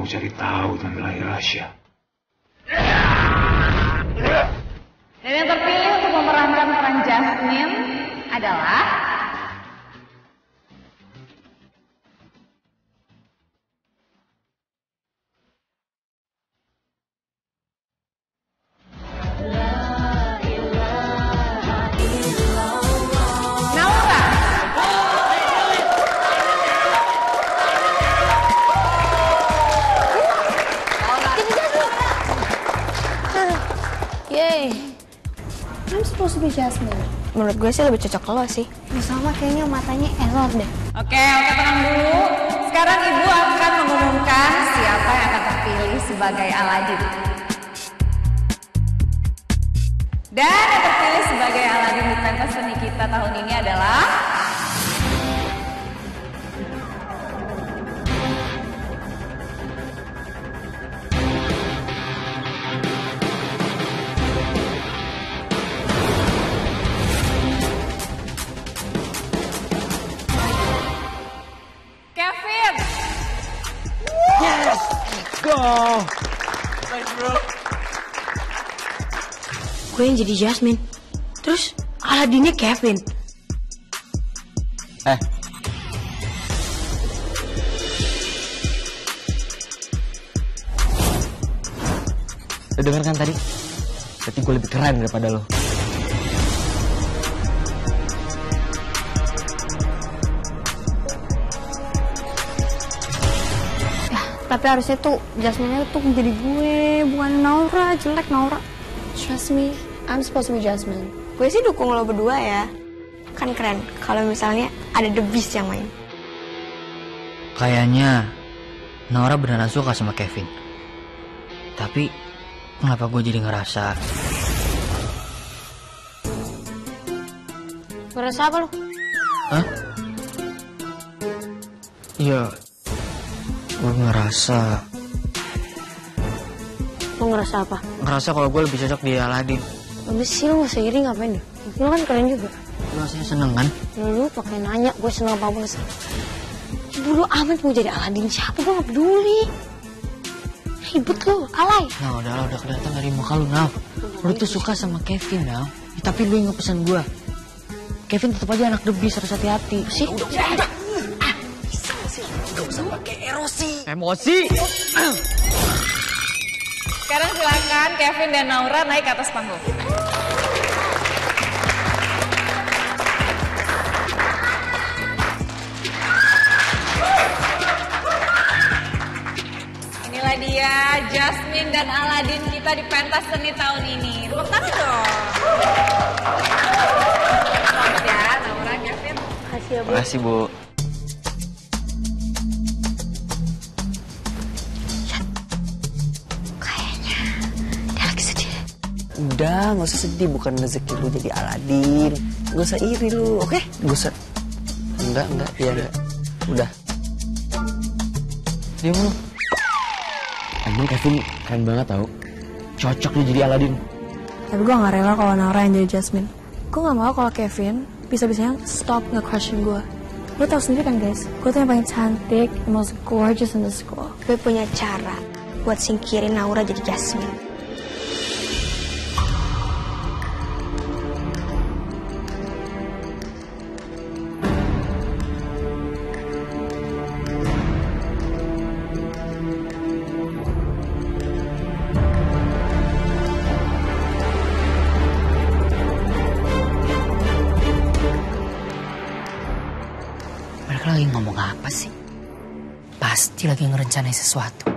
mau cari tahu tentang Rasya. Dan yang terpilih untuk memerankan peran Jasmine adalah Naura. Yay. I'm supposed to be Jasmine. Menurut gue sih lebih cocok lo sih. Sama kayaknya matanya error deh. Oke, tenang dulu. Sekarang Ibu akan mengumumkan siapa yang akan terpilih sebagai Aladin. Dan yang terpilih sebagai Aladin di pentas seni kita tahun ini adalah Kevin. Yes! Go! Thanks, bro. Gue yang jadi Jasmine. Terus Aladinnya Kevin. Lo denger kan tadi? Berarti gue lebih keren daripada lo. Tapi harusnya tuh Jasmine-nya tuh menjadi gue, bukan Naura. Jelek Naura. Trust me, I'm supposed to be Jasmine. Gue sih dukung lo berdua ya. Kan keren kalau misalnya ada The Beast yang main. Kayaknya Naura beneran suka sama Kevin. Tapi kenapa gue jadi ngerasa... Ngerasa apa lo? Hah? Iya, gue ngerasa... Lo ngerasa apa? Ngerasa kalau gue lebih cocok di Aladin. Abis sih lo gak usah iri ngapain deh. Lo kan keren juga. Lo rasanya seneng kan? Lu pakai nanya gue seneng apa gue seneng. Bodo amat mau jadi Aladin siapa, gue gak peduli. Ribet lo, alay. Nah udah kelihatan dari muka lu, Nau. Lu tuh suka sama Kevin, Nau. Tapi lu yang ngepesan gue. Kevin tetap aja anak The Beast, harus hati-hati. Sih? Udah. Gak usah pakai Emosi! Sekarang silakan Kevin dan Naura naik ke atas panggung. Inilah dia Jasmine dan Aladin kita di pentas seni tahun ini. Tepuk tangan dong. Selamat ya Naura, Kevin. Makasih ya, Bu. Makasih, Bu. Udah, gak usah sedih. Bukan rezeki lu jadi Aladin. Gak usah iri lu, oke? Gak usah. Enggak. Udah. Diam lu. Emang Kevin keren banget tau. Cocok dia jadi Aladin. Tapi gue gak rela kalau Naura yang jadi Jasmine. Gue gak mau kalau Kevin bisa-bisanya stop nge-crushing gue. Lo tau sendiri kan guys, gue tuh yang paling cantik, the most gorgeous in the school. Gue punya cara buat singkirin Naura jadi Jasmine. Mereka lagi ngomong apa sih? Pasti lagi ngerencanain sesuatu.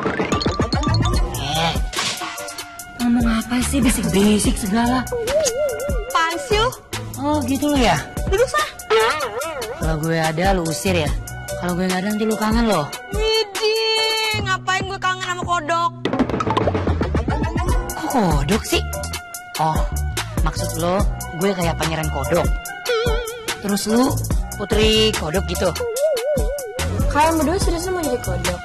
Ngomong apa sih? Bisik-bisik segala. Apaan sih lu? Oh gitu lo ya? Duduk sah. Kalau gue ada lu usir ya? Kalau gue nggak ada nanti lu kangen loh. Widih, ngapain gue kangen sama kodok? Kok kodok sih? Oh, maksud lo gue kayak pangeran kodok. Terus lu putri kodok gitu. Kalian berdua seriusnya mau jadi kodok?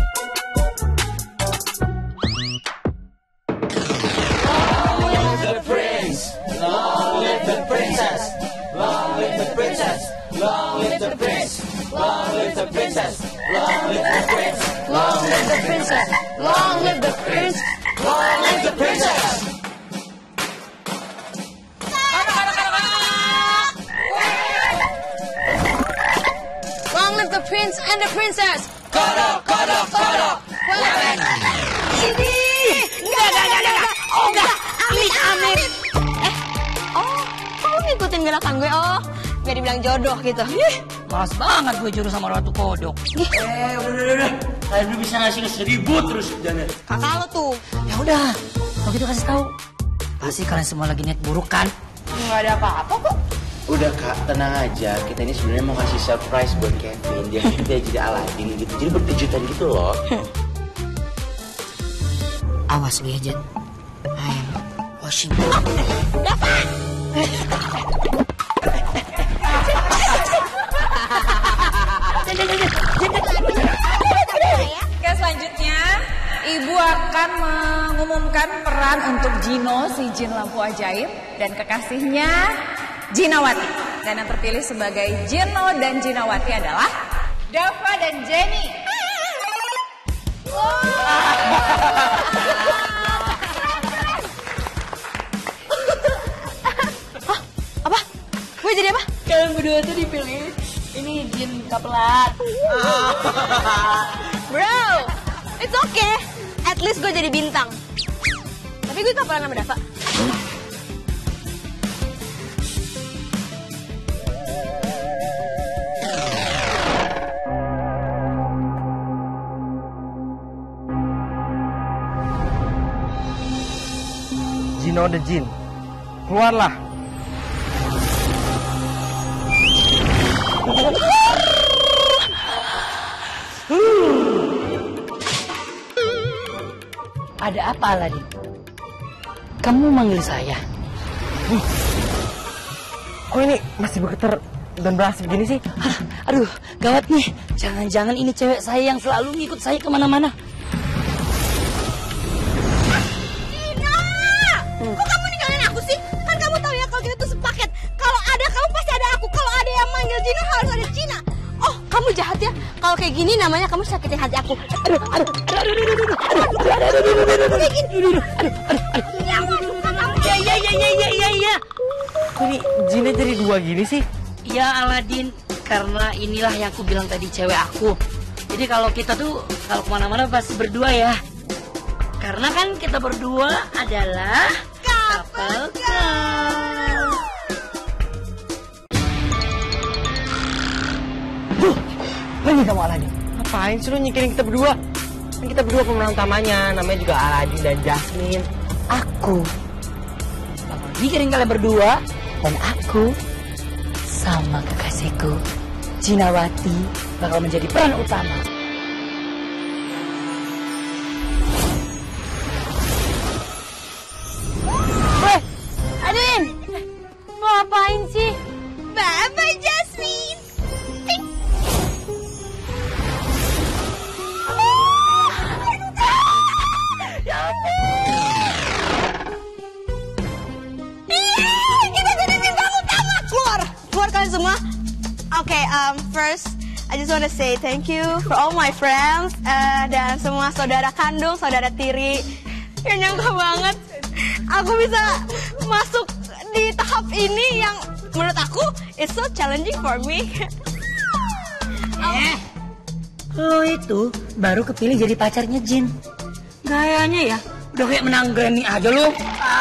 Long live the princess. Long live the princess. Long live the prince. Long live the princess. Long live the prince. Long live the princess. Long live the prince. Long live the princess. Long live the prince and the princess. Kodok, kodok, kodok. Ini. Enggak. Oh, enggak. Amit. Oh, kok lu ngikutin gerakan gue? Oh, biar dibilang jodoh gitu. Males banget gue juru sama Ratu Kodok. Udah. Kalian belum bisa ngasih ribut terus jangan. Kakak lo tuh. Ya udah, kalau gitu kasih tahu. Pasti kalian semua lagi niat buruk kan? Nggak ada apa-apa kok. Udah Kak, tenang aja. Kita ini sebenarnya mau kasih surprise buat Kevin. Dia jadi Aladin gitu. Jadi berkejutan gitu loh. Awas lu ya, Jen. I'm washing. Oke, selanjutnya Ibu akan mengumumkan peran untuk Gino, si jin lampu ajaib, dan kekasihnya Jinawati. Dan yang terpilih sebagai Gino dan Jinawati adalah Dava dan Jenny. Apa? Gue jadi apa? Kalian berdua tuh dipilih. Ini jin kapelat. Bro, it's okay. At least gue jadi bintang. Tapi gue kapalan sama Dava. Gino the Jin, keluarlah. Ada apa, Aladin? Kamu manggil saya? Kok ini masih bergetar dan berasap gini sih? Aduh, gawat nih. Jangan-jangan ini cewek saya yang selalu ngikut saya kemana-mana. Kok kamu ninggalin aku sih? Kan kamu tahu ya kalau kita tuh sepaket. Kalau ada kamu pasti ada aku. Kalau ada yang manggil Gino harus ada Cina. Oh, kamu jahat ya. Kalau kayak gini namanya kamu sakitin hati aku. Ya. Kok ini Jinnya jadi dua gini sih? Ya Aladin, karena inilah yang aku bilang tadi cewek aku. Jadi kalau kita tuh kalau kemana-mana pasti berdua ya. Karena kan kita berdua adalah couple girl. Ini kamu Aladin. Ngapain sih lu nyikirin kita berdua? Kan kita berdua pemeran utamanya, namanya juga Aladin dan Jasmine. Aku bakal mikirin kalian berdua. Dan aku sama kekasihku Jinawati bakal menjadi peran utama. Weh, Adin, mau ngapain sih? Bye-bye, Jasmine. Kita jadi bintang utama. Keluar kalian semua. Okay, first I just want to say thank you for all my friends dan semua saudara kandung, saudara tiri. Yang nyangka banget aku bisa masuk di tahap ini yang menurut aku it's so challenging for me. Lo itu baru kepilih jadi pacarnya Jin. Gayanya ya udah kayak menang Grammy aja lo.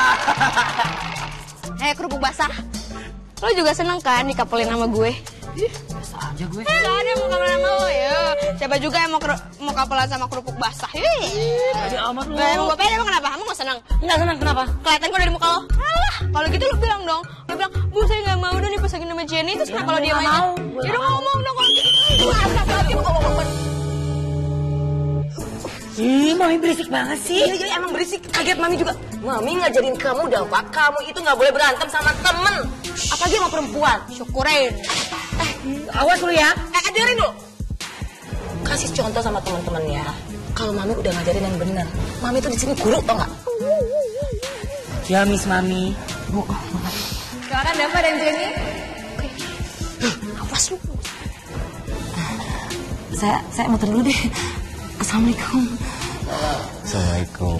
Kerupuk basah. Lo juga seneng kan dikapelin sama gue? Biasa aja gue. Gak ada yang mau kapelan sama lo ya. Siapa juga yang mau kapelan sama kerupuk basah? Ada amat lo. Gak emang gue pede, emang kenapa? Emang gak seneng? Enggak senang kenapa? Kelihatan kok dari muka lo. Alah, kalau gitu lo bilang dong. Lo bilang, Bu saya gak mau dong dipasangin sama Jenny. Terus kenapa lo diam aja? Ya udah ngomong dong kalau gitu. Gue asal banget ngomong. Ih, Mami berisik banget sih. Iya, emang berisik. Kaget Mami juga. Mami ngajarin kamu, Dava, kamu itu nggak boleh berantem sama temen. Apalagi sama perempuan. Syukurin. Awas lu ya. Dengerin dulu. Kasih contoh sama teman-temannya. Kalau Mami udah ngajarin yang benar. Mami tuh di sini guru, tau nggak? Ya, Miss Mami. Bu. Silakan Dava dan Jenny. Awas lu. Saya muter dulu deh. Assalamualaikum. Assalamualaikum.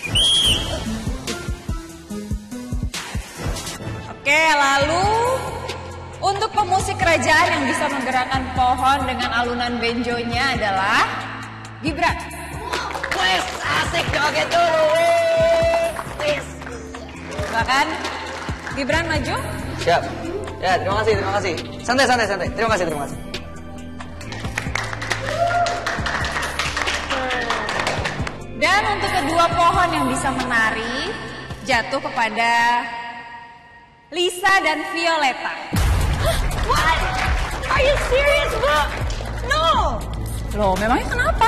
Oke, lalu untuk pemusik kerajaan yang bisa menggerakkan pohon dengan alunan benjonya adalah Gibran. Wes, asik joget dulu. Wes. Silakan Gibran maju. Siap. Ya, terima kasih. Santai. Terima kasih. Dan untuk kedua pohon yang bisa menari jatuh kepada Lisa dan Violeta. What? Are you serious, Bu? No! Loh, memangnya kenapa?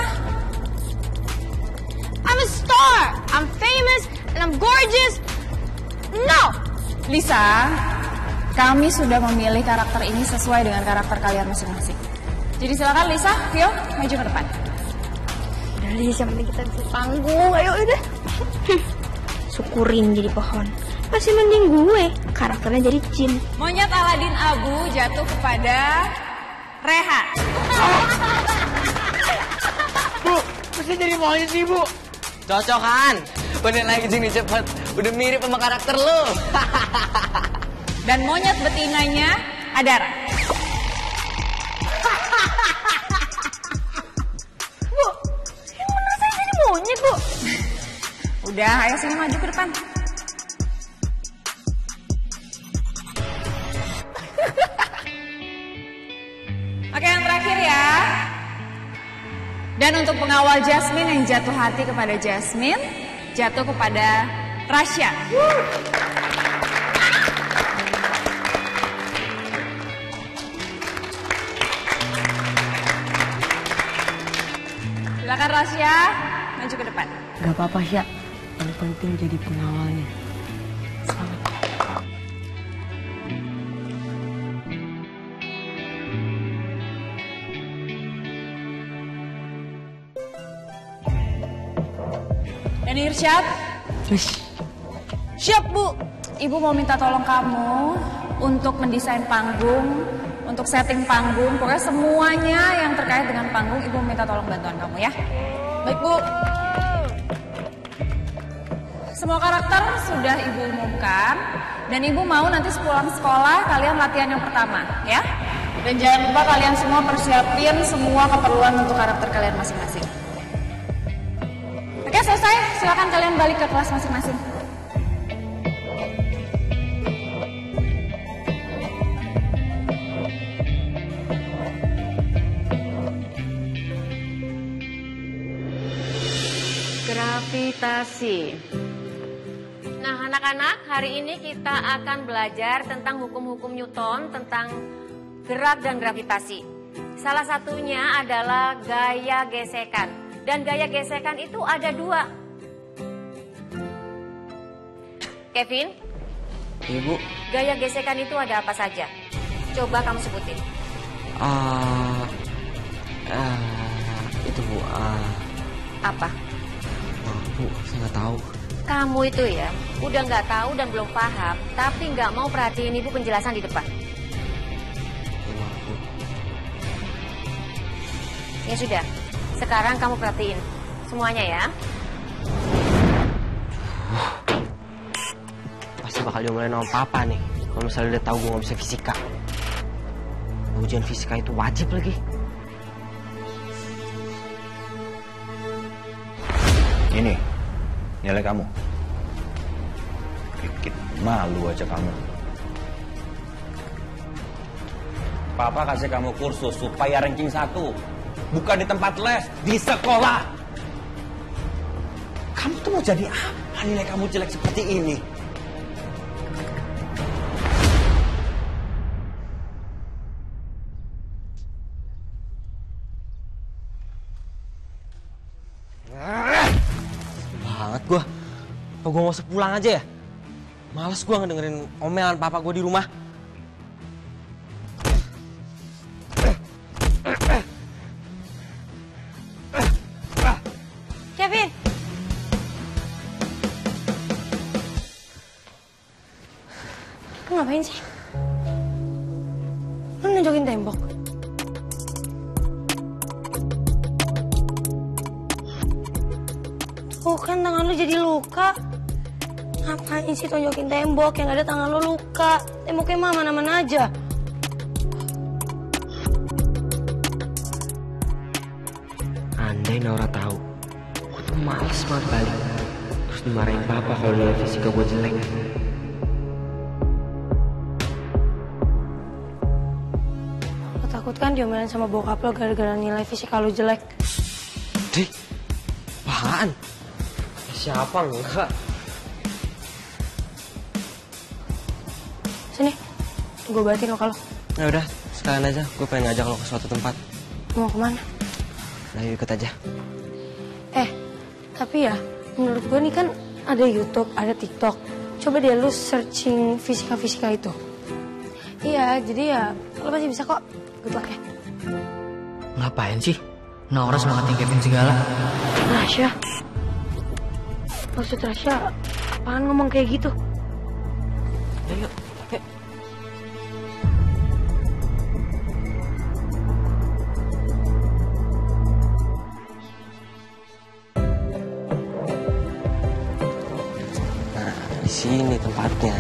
I'm a star. I'm famous and I'm gorgeous. No! Lisa, kami sudah memilih karakter ini sesuai dengan karakter kalian masing-masing. Jadi silakan Lisa, Vio, maju ke depan. Udah Lis, yang penting kita bisa panggung. Ayo udah. Syukurin jadi pohon. Masih mending gue, karakternya jadi jin. Monyet Aladin Abu jatuh kepada Reha. Bu, mesti jadi monyet sih, Bu. Cocokan. Bener lagi sini cepet. Udah mirip sama karakter lu. Dan monyet betinanya Adara. Bu, yang bener saya jadi monyet, Bu. Udah, ayo sini maju ke depan. Oke, yang terakhir ya. Dan untuk pengawal Jasmine yang jatuh hati kepada Jasmine, jatuh kepada Rasya. Silakan Rasya, maju ke depan. Gak apa-apa Sya, yang penting jadi pengawalnya. Selamat. Dan Irsyad. Siap, Bu. Ibu mau minta tolong kamu untuk mendesain panggung, untuk setting panggung, pokoknya semuanya yang terkait dengan panggung, Ibu minta tolong bantuan kamu ya. Baik, Bu. Semua karakter sudah Ibu umumkan, dan Ibu mau nanti sepulang sekolah kalian latihan yang pertama, ya. Dan jangan lupa kalian semua persiapin semua keperluan untuk karakter kalian masing-masing. Oke, selesai. Silakan kalian balik ke kelas masing-masing. Gravitasi. Nah, anak-anak, hari ini kita akan belajar tentang hukum-hukum Newton, tentang gerak dan gravitasi. Salah satunya adalah gaya gesekan. Dan gaya gesekan itu ada dua. Kevin? Ibu. Gaya gesekan itu ada apa saja? Coba kamu sebutin. Itu Bu. Apa? Bu, saya nggak tahu. Kamu itu ya, udah nggak tahu dan belum paham, tapi nggak mau perhatiin Ibu penjelasan di depan. Bu. Ya sudah, sekarang kamu perhatiin semuanya ya. Pasti bakal diomelin sama Papa nih. Kalau misalnya udah tahu gue nggak bisa fisika. Ujian fisika itu wajib lagi. Ini nilai kamu. Dikit malu aja kamu. Papa kasih kamu kursus supaya ranking 1. Bukan di tempat les, di sekolah. Kamu tuh mau jadi apa nilai kamu jelek seperti ini? Banget gue. Apa gue mau sepulang aja ya? Males gue ngedengerin omelan Papa gue di rumah. Kevin. Lu ngapain sih? Lu nunjukin tembok. tangan lu jadi luka. Ngapain sih tonjokin tembok yang ada tangan lu luka? Temboknya mah mana-mana aja. Andai Naura tahu, gue tuh males banget balik. Terus dimarahin papa kalau nilai fisika gue jelek. Lo takut kan diomelin sama bokap lo gara-gara nilai fisika lo jelek? Dih, apaan? Siapa enggak? Sini, gue batin lo kalau. Ya udah, sekalian aja. Gue pengen ngajak lo ke suatu tempat. Mau kemana? Nah, yuk ikut aja. Tapi ya, menurut gue nih kan ada YouTube, ada TikTok. Coba deh lu searching fisika-fisika itu. Iya, jadi ya lo pasti bisa kok. Good luck ya. Ngapain sih? Naura semangatin Kevin segala. Rasya. Maksud Rasya, apaan ngomong kayak gitu? Ayo, yuk. Di sini tempatnya.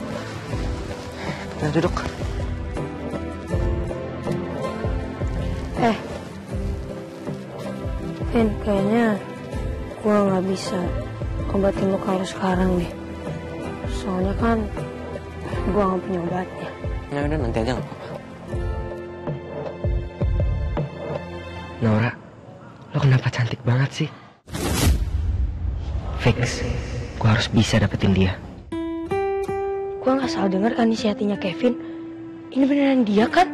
Nah, duduk. Vin, kayaknya gue nggak bisa obatin lo kalau sekarang deh. Soalnya kan gue nggak punya obatnya. Ya udah, nanti aja nggak apa-apa. Naura, lo kenapa cantik banget sih? Fix, gue harus bisa dapetin dia. Gue nggak salah denger kan isi hatinya Kevin. Ini beneran dia kan?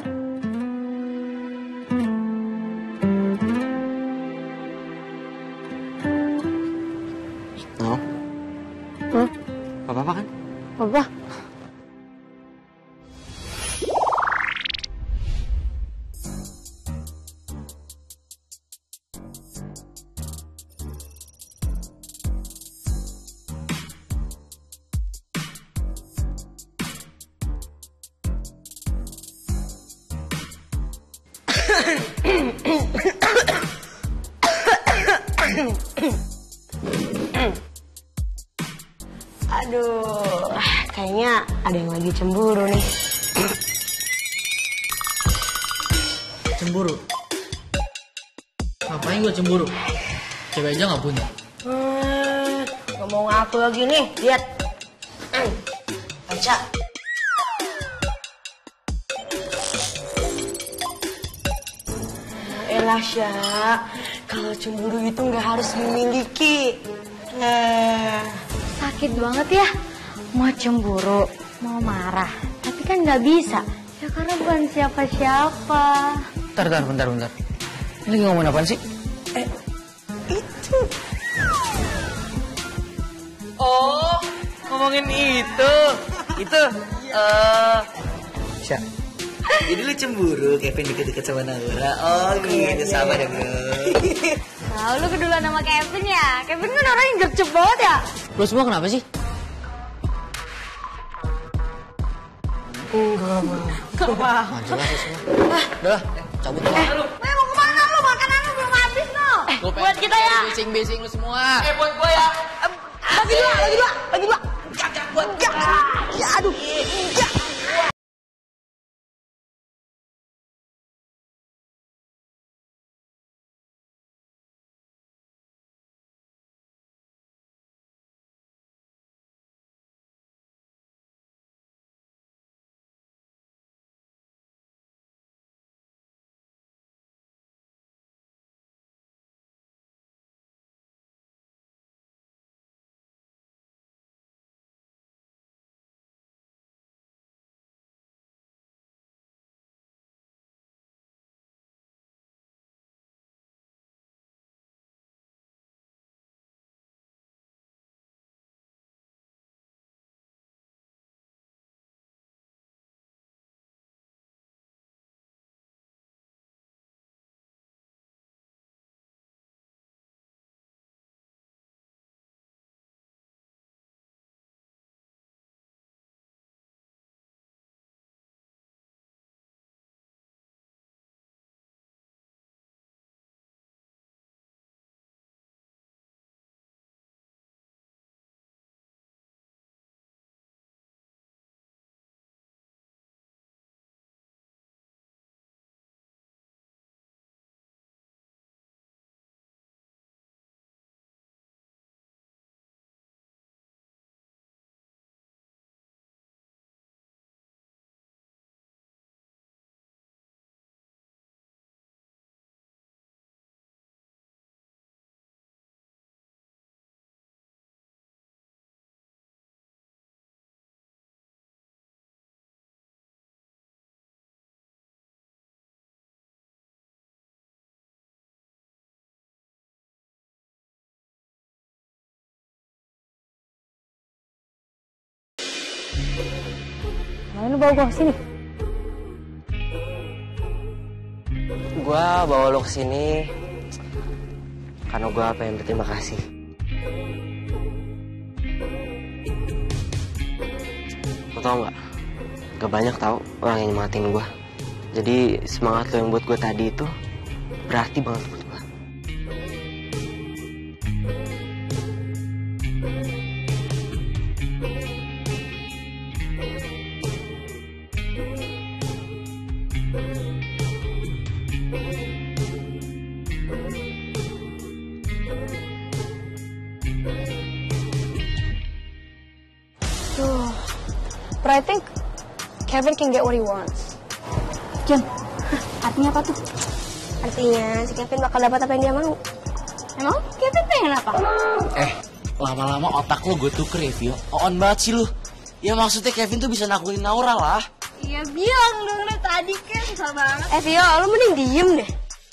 No? Hah? Apa-apa kan? Apa? Aduh, kayaknya ada yang lagi cemburu nih. Cemburu? Ngapain gue cemburu? Cewek aja gak punya. Gak mau ngaku lagi nih, lihat. Baca. Elah Sya, kalau cemburu itu nggak harus memiliki. Sakit banget ya. Mau cemburu, mau marah. Tapi kan nggak bisa. Ya karena bukan siapa-siapa. Bentar. Ini lagi ngomongin apaan sih? Itu. Oh, ngomongin itu. Sya. Jadi lu cemburu Kevin deket-deket sama Naura. Oh gitu, sabar ya bro. Nah, lu keduluan sama Kevin ya? Kevin kan orang yang gercep banget ya? Lo semua kenapa sih? Enggak. Jelas ya semua. Udah, cabut lah. Mau kemana lu? Makanan lu belum habis no? Buat kita ya. Bising-bising lu semua. Buat gue ya. Bagi dua. Ya aduh. Ngapain lu bawa gue kesini? Gue bawa lo kesini karena gue pengen berterima kasih. Lo tau nggak? Gak banyak tau orang yang nyemangatin gue. Jadi semangat lo yang buat gue tadi itu berarti banget buat gue. But I think Kevin can get what he wants. Jam, artinya apa tuh? Artinya si Kevin bakal dapat apa yang dia mau. Emang Kevin pengen apa? Lama-lama otak lo gue tuker ya, Vio. On banget sih lo. Ya maksudnya Kevin tuh bisa nakutin Naura lah. Iya bilang dong tadi kan susah banget. Vio, lo mending diem deh.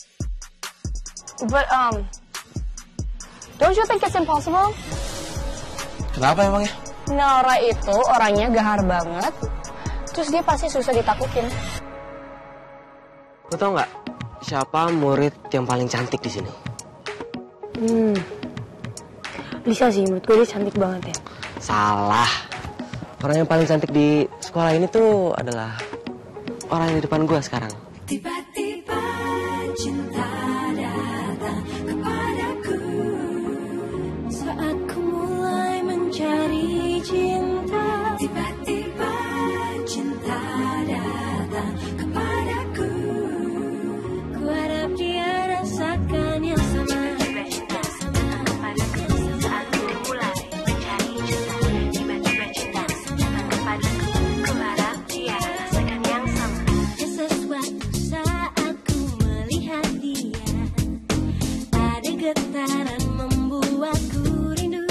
But don't you think it's impossible? Kenapa emangnya? Naura itu orangnya gahar banget, terus dia pasti susah ditakutin. Lo tau nggak siapa murid yang paling cantik di sini? Bisa sih, menurut gue dia cantik banget ya. Salah. Orang yang paling cantik di sekolah ini tuh adalah orang yang di depan gue sekarang. Tiba-tiba cinta datang kepadaku saat ku mulai mencari cinta. Tiba-tiba cinta datang kepadaku. Ku harap dia rasakan yang sama. Tiba-tiba cinta kepadaku saat ku mulai mencari cinta. Tiba-tiba cinta datang kepadaku. Ku harap dia rasakan yang sama. Sesuatu saat ku melihat dia, ada getaran membuatku rindu.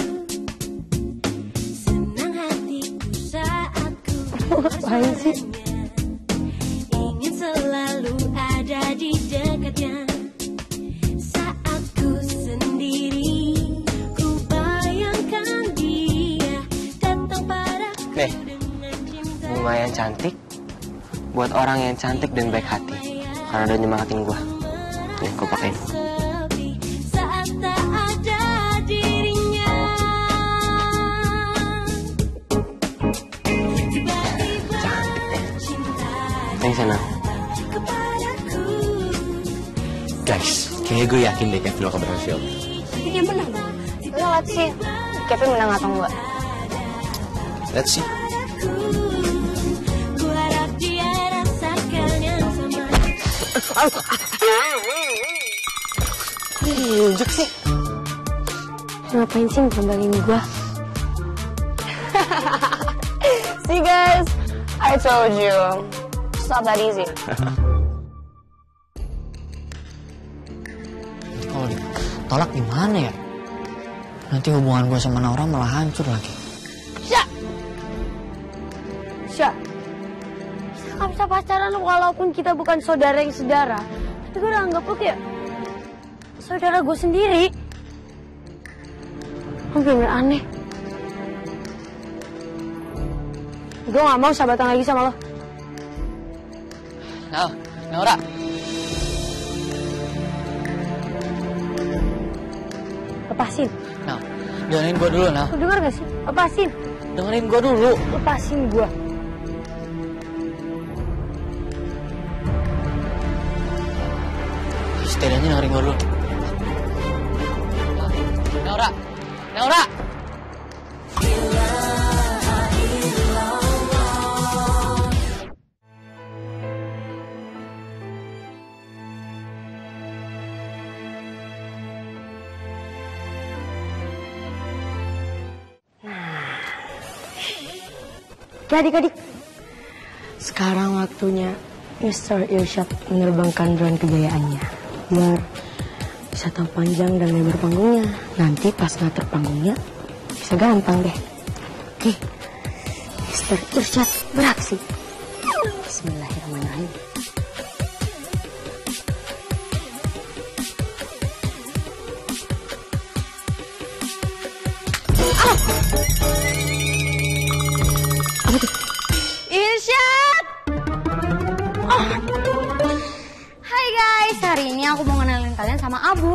Senang hatiku saat ku bersamanya, ingin selalu ada di dekatnya. Saat ku sendiri, ku bayangkan dia datang padaku dengan cinta. Bunga yang cantik buat orang yang cantik dan baik hati, karena udah nyemangatin gue. Nih, gue pakein. Sepi saat tak ada dirinya. Tiba-tiba cinta Yang sana. kepadaku. Guys, kayaknya gue yakin deh Kevin bakal berhasil. Tapi dia menang dong. Lo liat sih, Kevin menang atau enggak? Let's see. Ku harap dia rasakan yang sama. Injuk sih. Ngapain sih ngembalin gua? See guys, I told you, it's not that easy. Kalau ditolak gimana ya? Nanti hubungan gue sama Naura malah hancur lagi. Syah, kita gak bisa pacaran walaupun kita bukan saudara yang sedara. Tapi gue udah anggap lo kayak saudara gue sendiri. Lo bener-bener aneh. Gue gak mau sahabatan lagi sama lo. Naura. Lepasin. Nah, dengerin gue dulu, Nah. Lo denger gak sih? Lepasin. Dengerin gue dulu. Lepasin gue. Setidaknya dengerin gue dulu. Naura. Naura. Adik-adik, sekarang waktunya Mr. Irsyad menerbangkan drone kejayaannya biar bisa tahu panjang dan lebar panggungnya. Nanti pas ngatur panggungnya bisa gampang deh. Oke, Mr. Irsyad beraksi. Bismillahirrahmanirrahim. Apa tuh? Irsyad! sama Abu.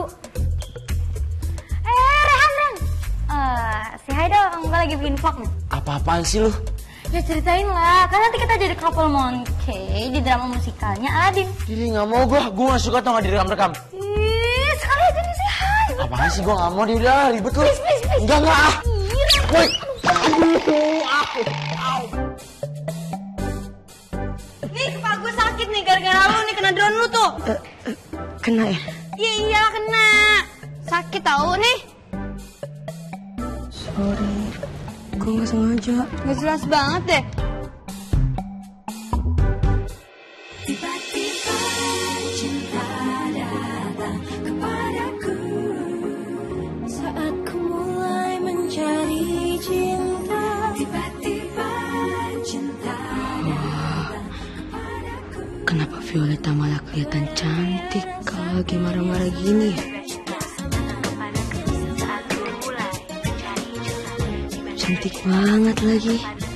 Rehan. Si hai dong, gue lagi bikin vlog nih. Apa-apaan sih lu? Ya ceritain lah, kan nanti kita jadi couple monkey di drama musikalnya Aladin. Diri nggak mau gue gak suka tau gak direkam-rekam. Ih, sekali aja nih si hai. Apaan sih gue gak mau, dia udah ribet lu. Please. Enggak ah. Woi. Nih kepala gue sakit nih gara-gara lu nih kena drone lu tuh. Kena ya? Iya kena. Sakit tau nih. Sorry, gue gak sengaja. Gak jelas banget deh. Tiba-tiba cinta datang kepadaku saat ku mulai mencari cinta. Tiba-tiba cinta datang kepadaku. Kenapa Violeta malah kelihatan cantik kalau lagi marah-marah gini ya? Cantik banget lagi.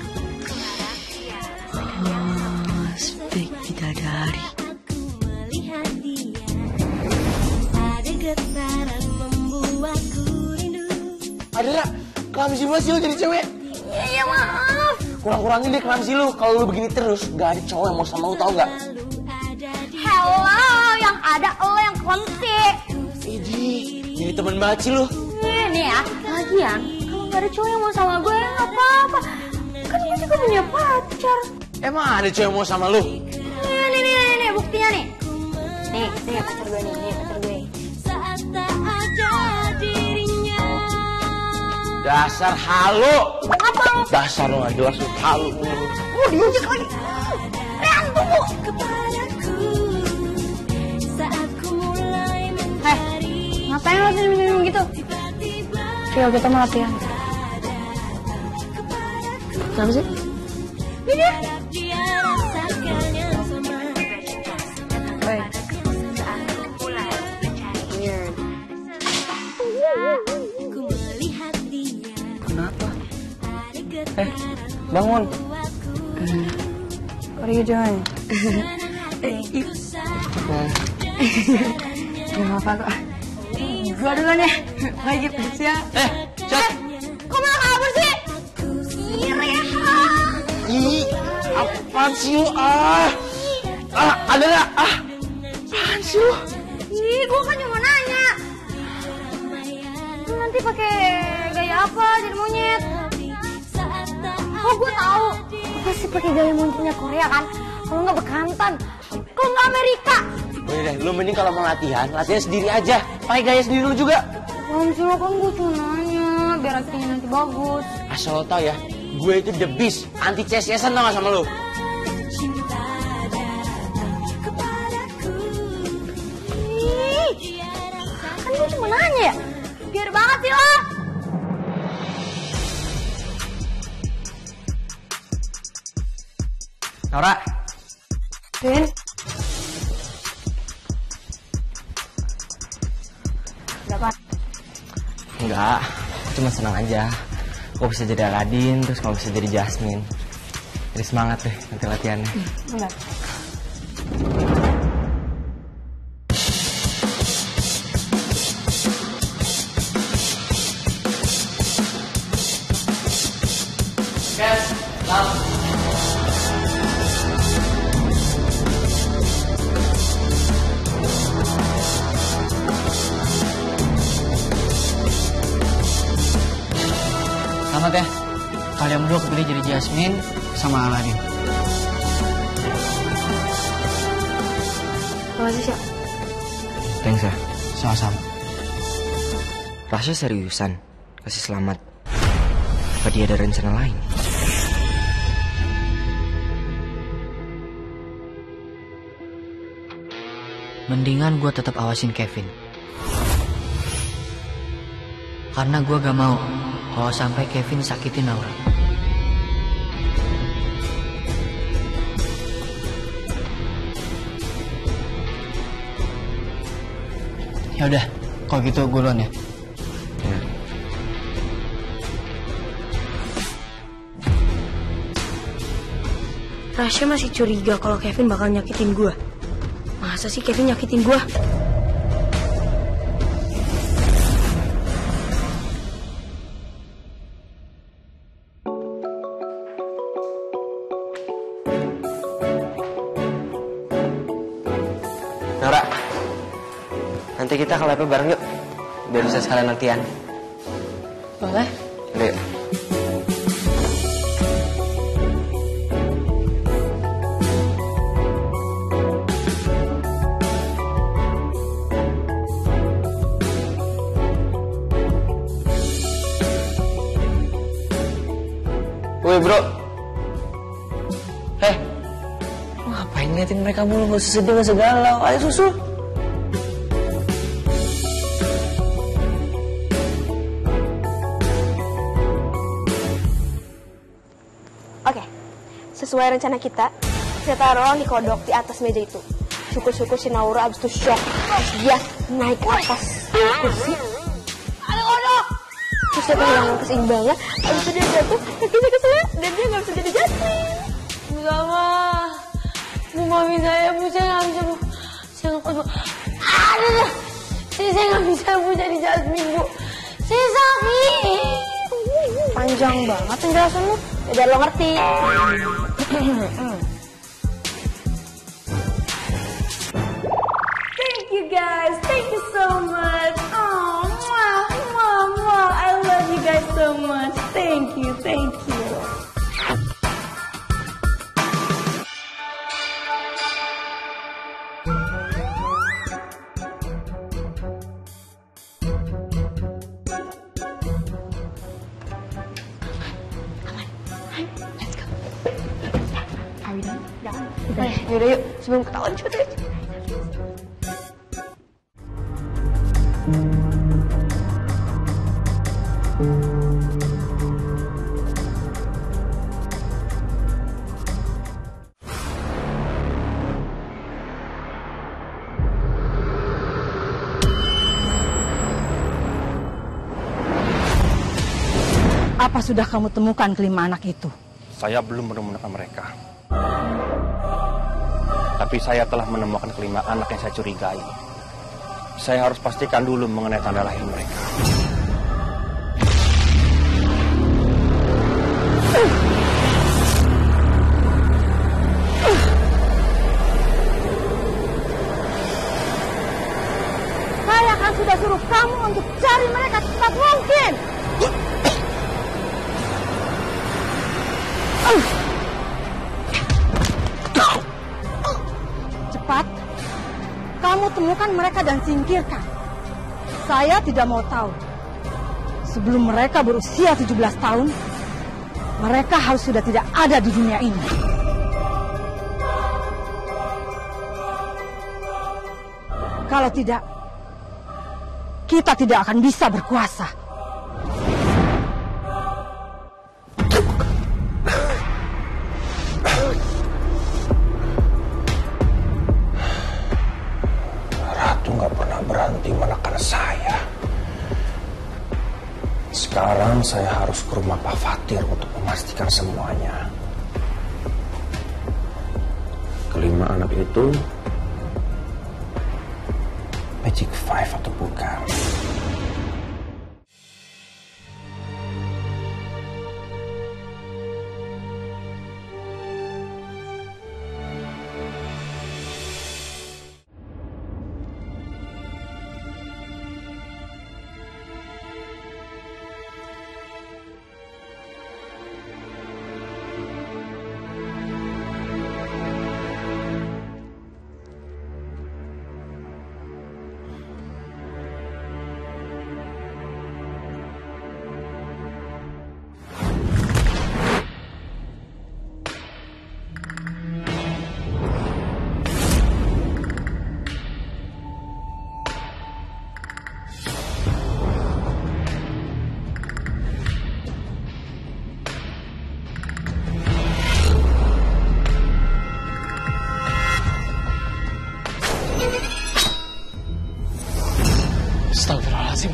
Spek bidadari. Melihat dia, ada getaran membuatku rindu. Adera, klamsi banget sih lu jadi cewek. Iya maaf. Kurang-kurangin deh klamsi lu. Kalau lu begini terus, gak ada cowok yang mau sama lu, tau gak? Hello, yang ada lo yang clumsy. Idi, jadi temen banget sih lu. Nih ya, lagian kalau nggak ada cowok yang mau sama gue nggak apa-apa. Kan gue juga punya pacar. Emang ada cowok yang mau sama lu? Nih, buktinya nih. Nih pacar gue nih, pacar gue. Saat tak ada dirinya. Dasar halu. Apa lo? Dasar lo gak jelas lu halu. Diinjek lagi. Rehan, tunggu. Kepadaku saat ku mulai mencari. Ngapain lo minum gitu? Ayo kita mau latihan. Kenapa sih? Ini. Dia rasakan yang sama. Baik. Ku melihat dia. Kenapa? Ada getaran Bangun. What are you doing? Gak apa-apa kok. Gua duluan ya. Baik, siap. Chat. Kok malah kabur sih? Ih, apaan sih lu? Adera. Apaan sih lu? Ih, gua kan cuma nanya. Lu nanti pakai gaya apa jadi monyet? Oh, gua tahu. Pasti pakai gaya monyetnya Korea kan? Kalau nggak bekantan, kalau nggak Amerika. Udah deh, lu mending kalau mau latihan sendiri aja. Pakai gaya sendiri lu juga. Kalau kan gue cuma nanya, biar aktingnya nanti bagus. Asal lo tau ya, gue itu the beast, anti CS-an tau gak sama lu? Kan gue cuma nanya ya, biar banget sih lo. Nora. Vin. Dapat. Enggak, aku cuma senang aja. Aku bisa jadi Aladin, terus kamu bisa jadi Jasmine. Jadi semangat deh nanti latihannya. Enggak. Selamat ya. Kalian berdua kepilih jadi Jasmine sama Aladin. Makasih, Syah. Thanks ya. Sama-sama. Rasya seriusan kasih selamat. Apa dia ada rencana lain? Mendingan gue tetap awasin Kevin. Karena gue gak mau kalau sampai Kevin sakitin Naura. Ya udah, kalau gitu gue duluan ya. Rasya masih curiga kalau Kevin bakal nyakitin gue. Masa sih Kevin nyakitin gue? Nanti kita ke labnya bareng yuk. Biar bisa sekalian latihan. Boleh? Udah yuk. Woi bro. Ngapain ngeliatin mereka mulu? Gak usah sedih, gak usah galau. Ayo susul. Oke, sesuai rencana kita taruh di kodok di atas meja itu. Syukur-syukur si Naura abis itu shock. Terus dia naik ke atas kursi. Ada kodok! Terus dia kehilangan keseimbangan. Abis itu dia jatuh, kakinya keselip. Dan dia gak bisa jadi Jasmine. Enggak mah. Bu mami saya, Bu saya gak bisa, Bu. Saya gak kuat, Bu. Aduh, saya gak bisa, Bu, jadi Jasmine, Bu. Saya sakit. Panjang banget penjelasan lu. Biar lo ngerti. Thank you guys, thank you so much. Oh, mwah, mwah, mwah. I love you guys so much. Thank you, thank you. Yaudah yuk, sebelum ketahuan cepet aja. Apa sudah kamu temukan kelima anak itu? Saya belum menemukan mereka. Tapi saya telah menemukan kelima anak yang saya curigai. Saya harus pastikan dulu mengenai tanda lahir mereka. Saya kan sudah suruh kamu untuk cari mereka secepat mungkin. Cepat, kamu temukan mereka dan singkirkan. Saya tidak mau tahu. Sebelum mereka berusia 17 tahun, mereka harus sudah tidak ada di dunia ini. Kalau tidak, kita tidak akan bisa berkuasa. Nggak pernah berhenti menekan saya. Sekarang saya harus ke rumah Pak Fatir untuk memastikan semuanya. Kelima anak itu Magic Five atau bukan? Astagfirullahaladzim.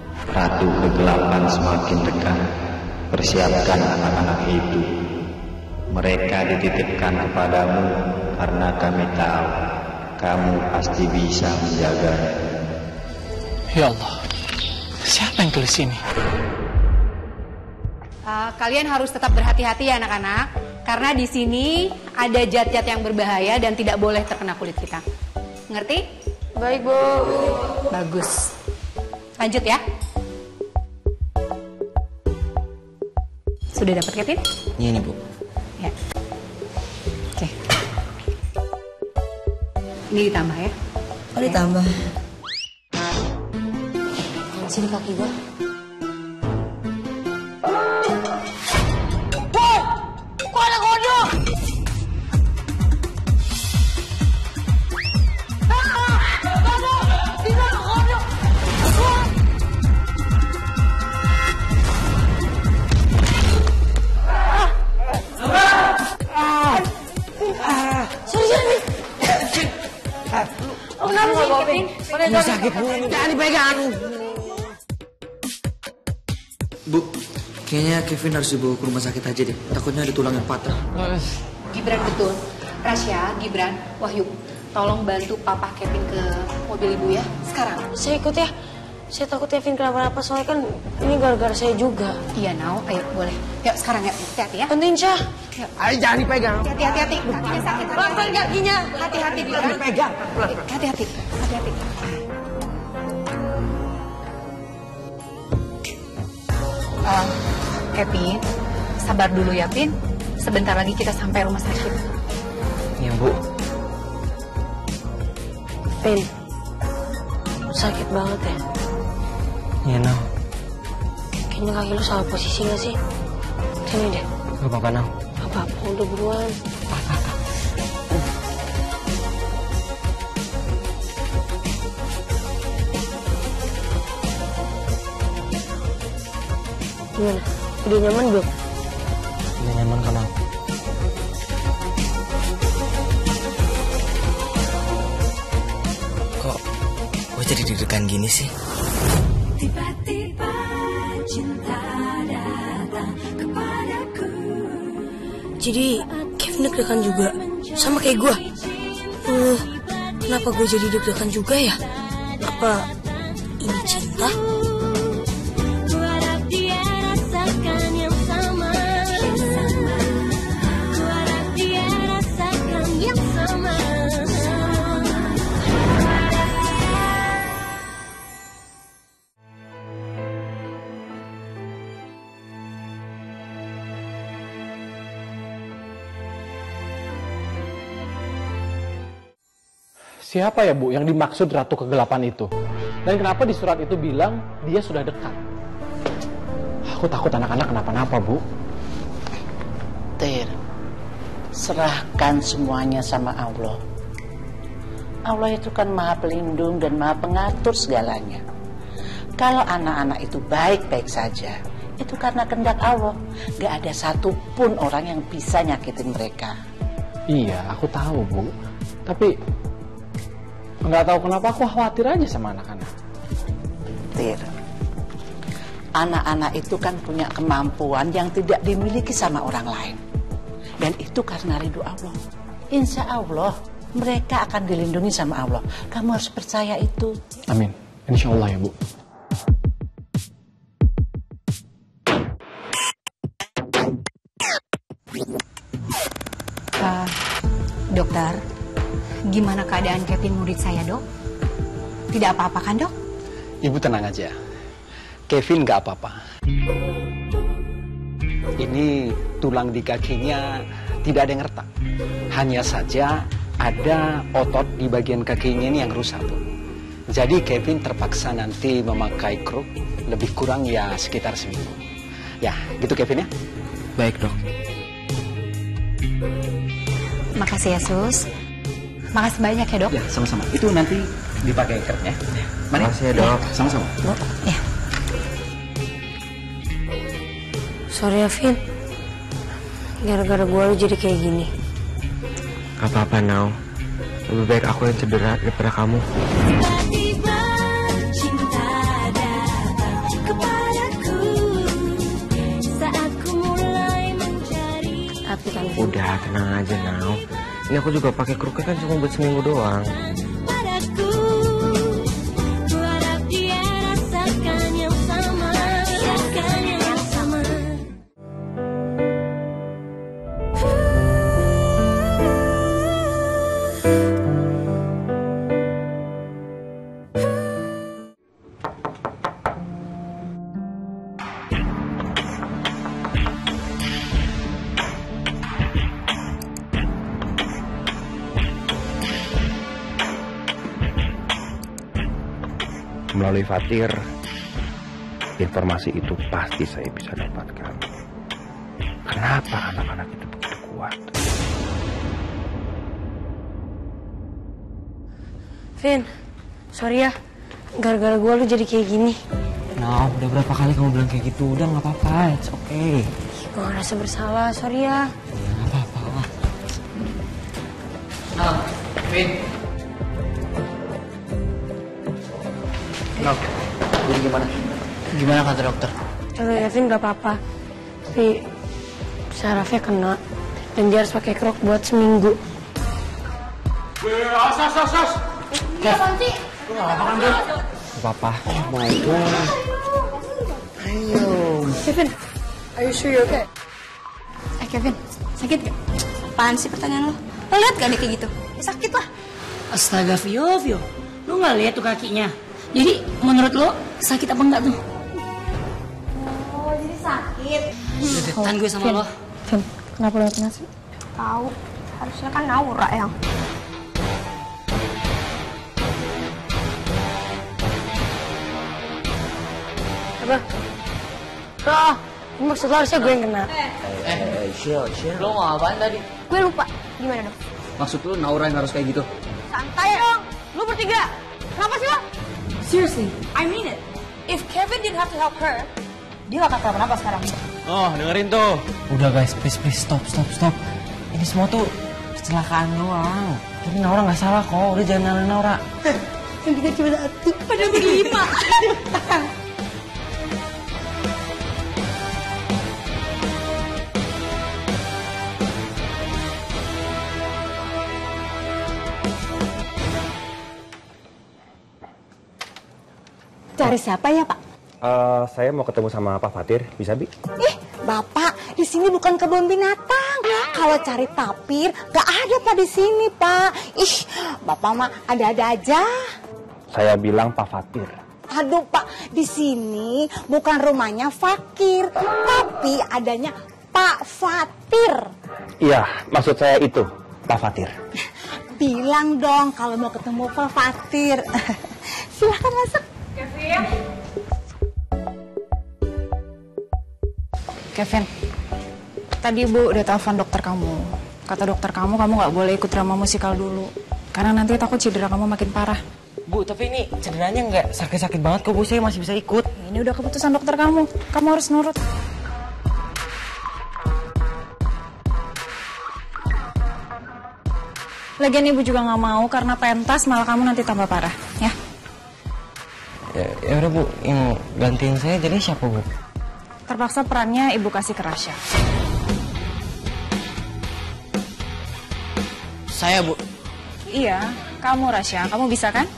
Ratu kegelapan semakin dekat. Persiapkan anak-anak itu. Mereka dititipkan kepadamu karena kami tahu kamu pasti bisa menjaganya. Ya Allah, siapa yang tulis ini? Kalian harus tetap berhati-hati ya anak-anak, karena di sini ada zat-zat yang berbahaya dan tidak boleh terkena kulit kita. Ngerti? Baik, Bu. Bagus. Lanjut ya. Sudah dapat Kevin? Ini Bu. Ya. Oke. Ini ditambah ya. Oh, ditambah. Sini kaki gua. Kok ada kodok? Lu sakit Bu, jangan dipegang. Bu, kayaknya Kevin harus dibawa ke rumah sakit aja deh. Takutnya ada tulang yang patah. Gibran betul. Rasya, Gibran, Wahyu, tolong bantu papa Kevin ke mobil ibu ya. Sekarang. Saya ikut ya. Saya takut Kevin kenapa-napa soalnya kan ini gara-gara saya juga. Iya, Nau. Ayo, boleh. Yuk, sekarang ya. Hati-hati ya. Bantuin Syah. Ayo jangan dipegang. Hati-hati. Kakinya sakit. Pelan-pelan kakinya. Hati-hati. Jangan dipegang. Hati-hati. Hati-hati. Kevin, sabar dulu ya, Pin. Sebentar lagi kita sampai rumah sakit. Iya, Bu. Pin, sakit banget ya. Iya, Nau. Kayaknya kaki lu salah posisi gak sih? Sini deh. Gak apa-apa, Nau. Gak apa-apa, udah buruan. Gimana? Udah nyaman belum? Udah nyaman kan, Nau? Kok gue jadi deg-degan gini sih? Tiba-tiba cinta datang kepadaku. Jadi Kevin deg-degan juga sama kayak gue. Kenapa gue jadi deg-degan juga ya? Apa ini cinta? Siapa ya Bu yang dimaksud Ratu Kegelapan itu? Dan kenapa di surat itu bilang dia sudah dekat? Aku takut anak-anak kenapa-napa, Bu. Tir, serahkan semuanya sama Allah. Allah itu kan maha pelindung dan maha pengatur segalanya. Kalau anak-anak itu baik-baik saja, itu karena kehendak Allah. Gak ada satupun orang yang bisa nyakitin mereka. Iya, aku tahu, Bu. Tapi nggak tahu kenapa aku khawatir aja sama anak-anak. Tir, anak-anak itu kan punya kemampuan yang tidak dimiliki sama orang lain. Dan itu karena ridho Allah. Insya Allah mereka akan dilindungi sama Allah. Kamu harus percaya itu. Amin. Insya Allah ya Bu. Dokter, gimana keadaan Kevin murid saya, Dok? Tidak apa-apa kan, Dok? Ibu tenang aja. Kevin nggak apa-apa. Ini tulang di kakinya tidak ada yang retak. Hanya saja ada otot di bagian kakinya ini yang rusak, Bu. Jadi Kevin terpaksa nanti memakai kruk lebih kurang ya sekitar seminggu. Ya, gitu Kevin ya? Baik, Dok. Makasih ya, Sus. Makasih banyak ya, Dok. Ya, sama-sama. Itu nanti dipakai kernya. Mari. Makasih ya, Dok. Sama-sama. Ya. Sorry ya, Vin. Gara-gara gue lu jadi kayak gini. Gak apa-apa, Nau. Lebih baik aku yang cedera daripada kamu. Tiba-tiba cinta datang kepadaku saat ku mulai mencari. Tapi kan, Udah, tenang aja, Nau. Ini aku juga pakai kruknya kan cuma buat seminggu doang. Padaku, ku harap dia rasakan yang sama, rasakan yang sama. Melalui Fatir, informasi itu pasti saya bisa dapatkan. Kenapa anak-anak itu begitu kuat? Vin, sorry ya, gara-gara gue lu jadi kayak gini. Nah, udah berapa kali kamu bilang kayak gitu? Udah nggak apa-apa, it's okay. Gue ngerasa bersalah, sorry ya. Ya nggak apa-apa lah. Nah, Vin. Jadi gimana? Gimana kata dokter? Kalau Kevin gak apa-apa, tapi sarafnya kena dan dia harus pakai krok buat seminggu. As. Kev, Lu nggak apa-apa kan, Bro? Apa-apa. Ayo. Kevin, are you sure you're okay? Kevin, sakit gak? Apaan sih pertanyaan lo? Lo liat gak nih kayak gitu? Ya, sakit lah. Astaga, Vio. Lu nggak lihat tuh kakinya? Jadi menurut lo sakit apa enggak tuh? Oh, jadi sakit. Deketan gue sama lo. Vin, kenapa lo kena sih? Tahu, harusnya kan Naura yang. Apa? Oh, maksud lo harusnya gue yang kena. Chill. Lo mau apaan tadi? Gue lupa. Gimana dong? Maksud lu Naura yang harus kayak gitu? Santai dong. Lu bertiga. Kenapa sih lo? Seriously, I mean it. If Kevin didn't have to help her, dia gak akan kenapa sekarang. Oh, dengerin tuh. Udah guys, please stop. Ini semua tuh kecelakaan doang. Ini Naura nggak salah kok, udah jangan nyalain Naura. Yang kita cuma satu, padahal berlima. Cari siapa ya, Pak? Saya mau ketemu sama Pak Fatir, bisa Bi? Ih, Bapak, di sini bukan kebun binatang. Kalau cari tapir, gak ada Pak di sini, Pak. Ih, Bapak mah ada-ada aja. Saya bilang Pak Fatir. Aduh, Pak, di sini bukan rumahnya Fakir, tapi adanya Pak Fatir. Iya, maksud saya itu, Pak Fatir. Bilang dong kalau mau ketemu Pak Fatir. Silahkan masuk. Kevin, tadi Ibu udah telepon dokter kamu. Kata dokter kamu nggak boleh ikut drama musikal dulu. Karena nanti takut cedera kamu makin parah. Bu, tapi ini cederanya nggak sakit-sakit banget kok, Bu. Saya masih bisa ikut. Ini udah keputusan dokter kamu. Kamu harus nurut. Lagian Ibu juga nggak mau karena pentas malah kamu nanti tambah parah, ya? Ya udah Bu, yang gantiin saya jadi siapa Bu? Terpaksa perannya Ibu kasih ke Rasya. Saya Bu. Iya, kamu Rasya. Kamu bisa kan?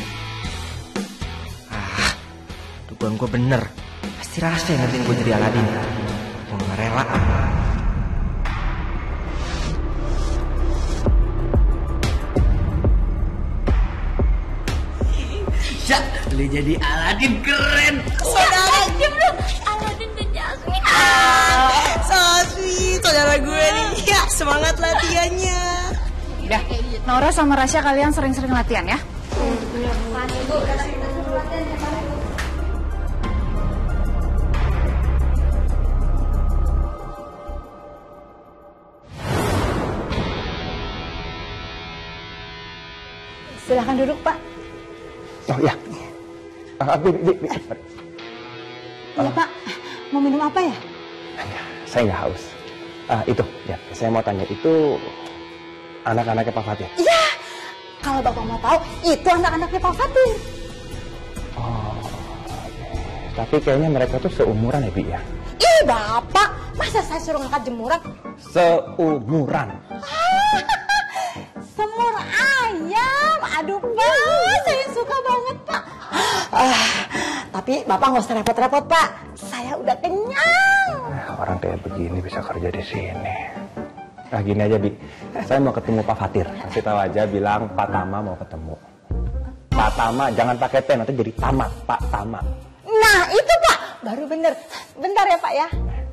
Dugaan gue bener. Pasti Rasya yang ngertiin gue jadi Aladin. Gue gak rela. Ya, lu jadi Aladin keren. Saudara gue, Aladin dan Jasmine. So sweet, saudara gue nih. Ya, semangat latihannya. Udah, Naura sama Rasya kalian sering-sering latihan ya. Silahkan duduk, Pak. Oh ya. Bi. Iya, Pak. Mau minum apa ya? Saya nggak haus. Itu, ya. Saya mau tanya, itu anak-anaknya Pak Fatir? Iya. Kalau Bapak mau tahu, itu anak-anaknya Pak Fatir. Oh, tapi kayaknya mereka tuh seumuran ya, Bi ya? Ih, Bapak, Masa saya suruh ngangkat jemuran? Seumuran. Semur ayam. Aduh Pak, saya suka banget Pak. Tapi Bapak nggak usah repot-repot Pak. Saya udah kenyang. Orang kayak begini bisa kerja di sini. Nah gini aja Bi, saya mau ketemu Pak Fatir. Kasih tahu aja, bilang Pak Tama mau ketemu. Pak Tama, jangan pakai T, nanti jadi Tama, Pak Tama. Nah itu Pak, baru bener. Bentar ya Pak ya.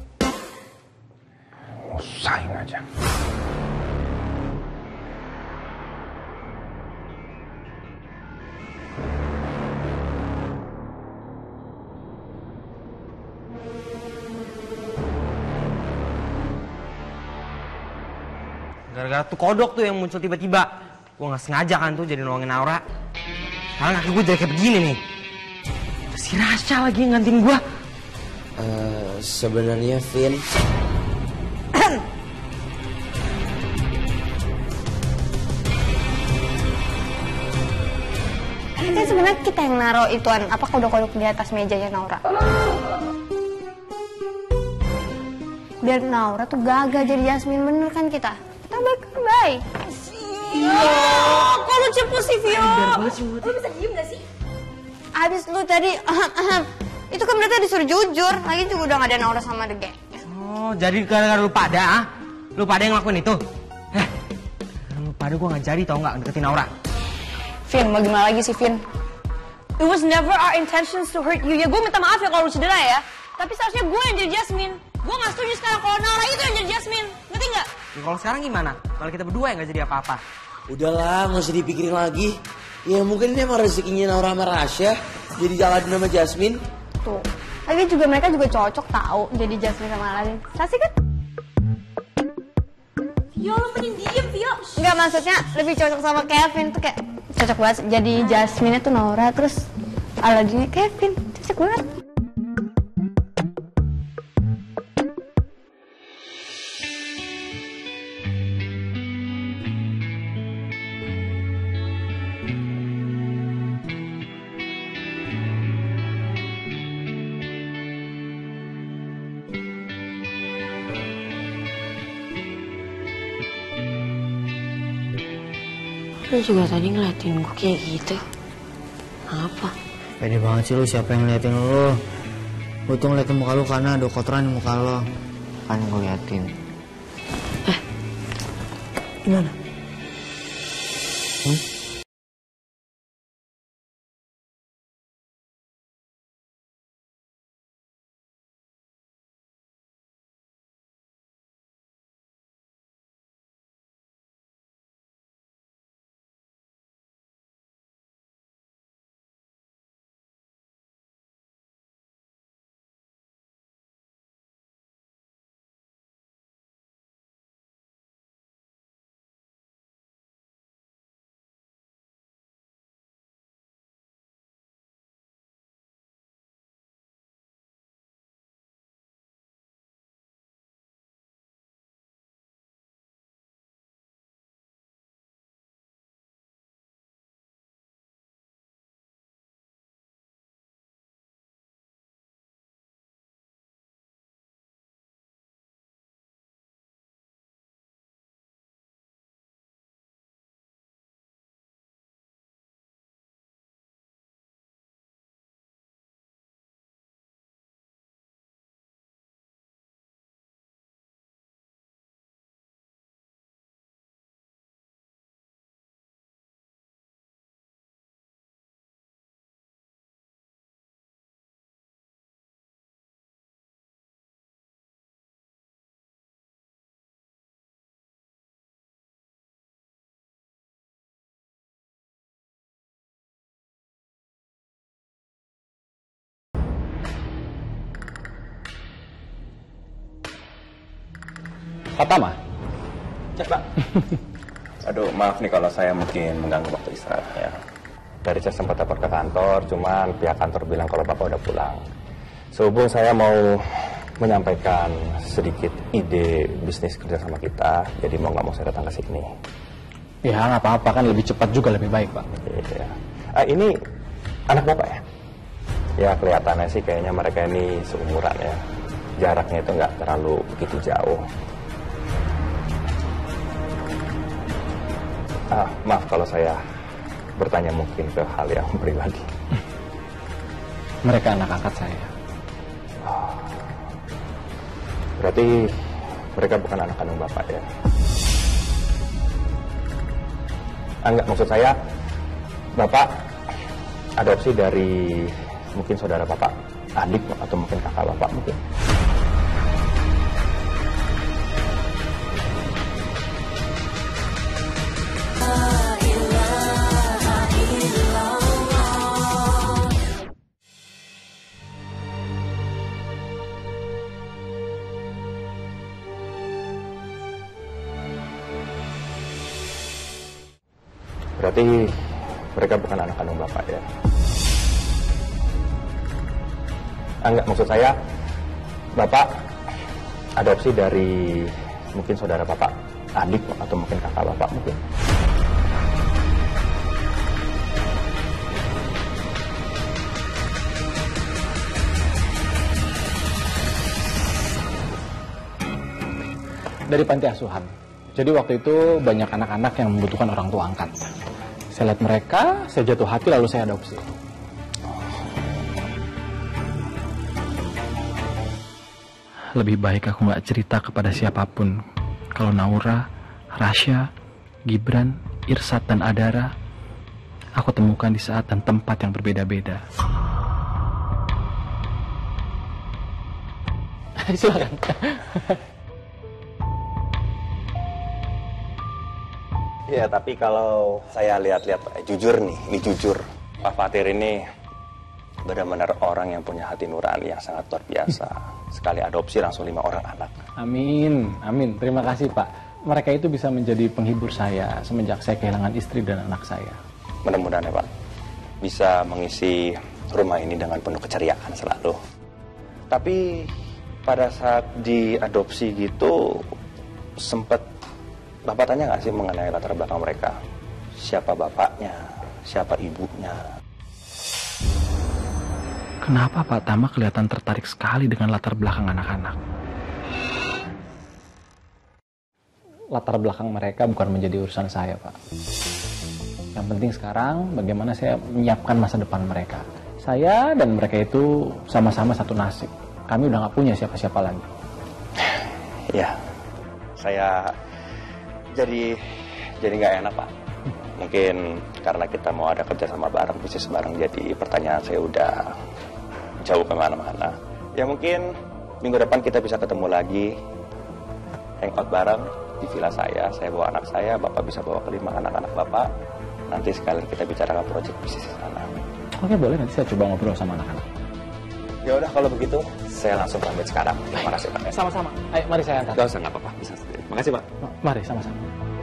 Usahain aja. Gara-gara tuh kodok tuh yang muncul tiba-tiba. Gue gak sengaja kan tuh jadi nolongin Naura. Sekarang kaki gue jadi kayak begini nih. Si Rasha lagi yang gantiin gue. Sebenarnya Vin, Kan sebenarnya kita yang naruh ituan apa kodok-kodok di atas mejanya Naura. Biar Naura tuh gagal jadi Jasmine, bener kan kita? Kita baik-baik. Kok lu cepu sih, Vio? Lu bisa diem gak sih? Abis lu tadi, itu kan berarti disuruh jujur. Lagi juga udah gak ada Naura sama The Gang. Oh, jadi gara-gara lu pada, ah? Lu pada yang ngelakuin itu? Lu pada gue gak jadi tau gak deketin Naura. Vin, mau gimana lagi sih, Vin? It was never our intentions to hurt you. Ya gue minta maaf ya kalau lu cedera ya. Tapi seharusnya gue yang jadi Jasmine. Gue gak setuju sekarang kalau Naura itu yang jadi Jasmine. Ngerti gak? Ya, kalau sekarang gimana? Kalau kita berdua yang gak jadi apa-apa. udahlah nggak usah dipikirin lagi. Ya mungkin ini emang rezekinya Naura sama Rasya jadi Aladin sama Jasmine. Tuh, lagi juga mereka juga cocok tahu jadi Jasmine sama Aladin. Sasi kan? Vio, lo mending diem, Vio. Enggak, maksudnya lebih cocok sama Kevin tuh kayak cocok banget. Jadi Jasmine-nya tuh Naura, terus Aladinnya Kevin. Cocok banget. Lu juga tadi ngeliatin gue kayak gitu. Apa? Pede banget sih lu, siapa yang ngeliatin lu? Lu tuh ngeliatin muka lu karena ada kotoran di muka lu. Kan gue liatin. Gimana? Pertama, cek Pak. Aduh, maaf nih kalau saya mungkin mengganggu waktu istirahatnya. Dari saya sempat telepon ke kantor, cuman pihak kantor bilang kalau Bapak udah pulang. Sehubung saya mau menyampaikan sedikit ide bisnis kerja sama kita, jadi mau nggak mau saya datang ke sini. Ya nggak apa-apa, kan lebih cepat juga lebih baik Pak. Iya. Ini anak Bapak ya? Ya kelihatannya sih kayaknya mereka ini seumuran ya. jaraknya itu nggak terlalu begitu jauh. Maaf kalau saya bertanya mungkin ke hal yang pribadi. Mereka anak angkat saya. Berarti mereka bukan anak kandung Bapak ya? Enggak, maksud saya Bapak adopsi dari mungkin saudara Bapak, adik atau mungkin kakak Bapak mungkin. Berarti mereka bukan anak kandung Bapak ya? Enggak, maksud saya Bapak adopsi dari mungkin saudara Bapak, adik atau mungkin kakak Bapak mungkin. Dari panti asuhan. Jadi waktu itu banyak anak-anak yang membutuhkan orang tua angkat. Saya lihat mereka, saya jatuh hati lalu saya adopsi. Lebih baik aku nggak cerita kepada siapapun kalau Naura, Rasya, Gibran, Irsat, dan Adara aku temukan di saat dan tempat yang berbeda-beda. Silakan. Ya, tapi kalau saya lihat-lihat, jujur nih, ini jujur, Pak Fatir ini benar-benar orang yang punya hati nurani yang sangat luar biasa. Sekali adopsi langsung 5 orang anak. Amin, amin. Terima kasih Pak. Mereka itu bisa menjadi penghibur saya semenjak saya kehilangan istri dan anak saya. Mudah-mudahan ya Pak, bisa mengisi rumah ini dengan penuh keceriaan selalu. Tapi pada saat diadopsi gitu, sempat Bapak tanya nggak sih mengenai latar belakang mereka? Siapa bapaknya? Siapa ibunya? Kenapa Pak Tama kelihatan tertarik sekali dengan latar belakang anak-anak? Latar belakang mereka bukan menjadi urusan saya, Pak. Yang penting sekarang bagaimana saya menyiapkan masa depan mereka. Saya dan mereka itu sama-sama satu nasib. Kami udah nggak punya siapa-siapa lagi. Ya, saya jadi nggak enak Pak. Mungkin karena kita mau ada kerja sama bareng, bisnis bareng, jadi pertanyaan saya udah jauh kemana-mana. Ya mungkin minggu depan kita bisa ketemu lagi, hangout bareng di villa saya bawa anak saya, Bapak bisa bawa kelima anak-anak Bapak. Nanti sekalian kita bicarakan proyek bisnis di sana. Oke, boleh, nanti saya coba ngobrol sama anak-anak. Ya udah kalau begitu, saya langsung pamit sekarang. Terima kasih Pak. Sama-sama. Ayo, mari saya antar. Gak usah, nggak apa-apa, bisa sendiri. Makasih Pak. Mari, sama-sama.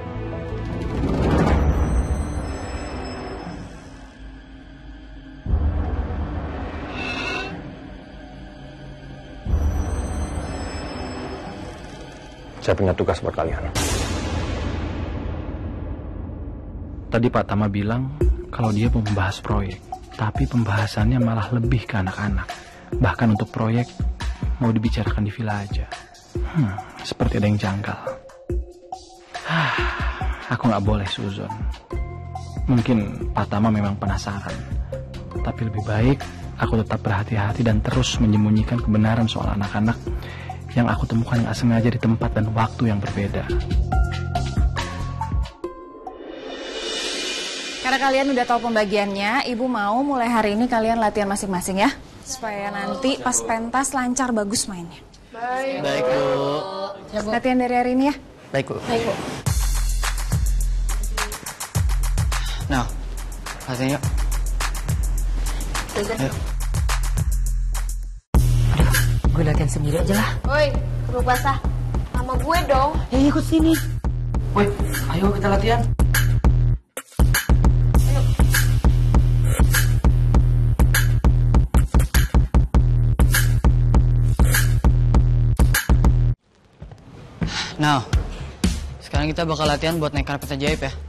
Saya punya tugas buat kalian. Tadi Pak Tama bilang kalau dia mau membahas proyek, tapi pembahasannya malah lebih ke anak-anak. Bahkan untuk proyek mau dibicarakan di villa aja. Seperti ada yang janggal. Aku nggak boleh suzon. Mungkin Pak Tama memang penasaran, tapi lebih baik aku tetap berhati-hati dan terus menyembunyikan kebenaran soal anak-anak yang aku temukan nggak sengaja di tempat dan waktu yang berbeda. Karena kalian udah tahu pembagiannya, Ibu mau mulai hari ini kalian latihan masing-masing ya. Supaya nanti pas pentas lancar bagus mainnya. Baik, Bu. Latihan dari hari ini ya. Baik, Bu. Baik, Bu. Nah, latihan yuk. Ayo. Gue latihan sendiri aja lah. Woi, kerupuk basah. Sama gue dong. Ya ikut sini. Woi, ayo kita latihan. Nah, sekarang kita bakal latihan buat naik karpet ajaib ya.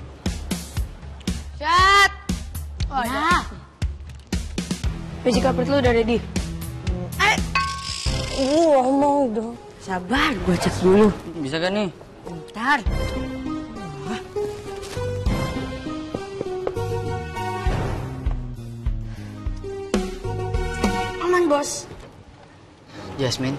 Chat. Oh, ya. Baju karpet lu udah ready? ngomong dong. Sabar, gue cek dulu. Bisa gak nih? Bentar. Aman, bos. Jasmine.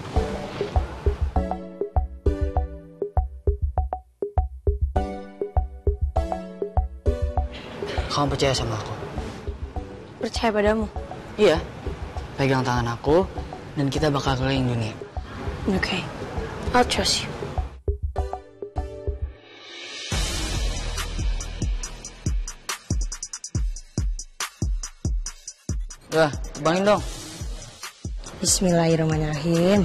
Kamu percaya sama aku? Percaya padamu? Iya. Pegang tangan aku, dan kita bakal keliling dunia. Okay, I'll trust you. Wah, terbangin dong. Bismillahirrahmanirrahim.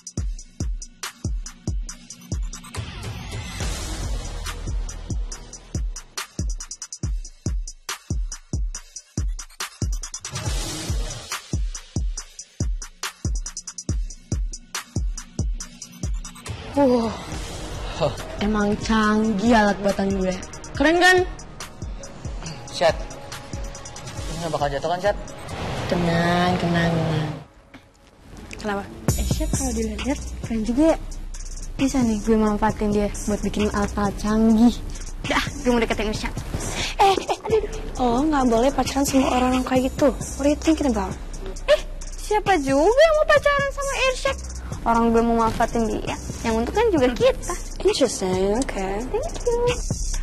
Emang canggih alat buatan gue. Keren kan? Syat, ini gak bakal jatuh kan, Syat? Tenang. Kenapa? Syat kalau dilihat keren juga ya. Bisa nih gue manfaatin dia buat bikin alat-alat canggih. Dah, gue mau deketin Syat. Aduh. Oh, nggak boleh pacaran sama orang kayak gitu. What are you thinking about? Siapa juga yang mau pacaran sama Irsyad? Orang gue mau manfaatin dia. Yang untuk kan juga kita. Interesting, okay. Thank you.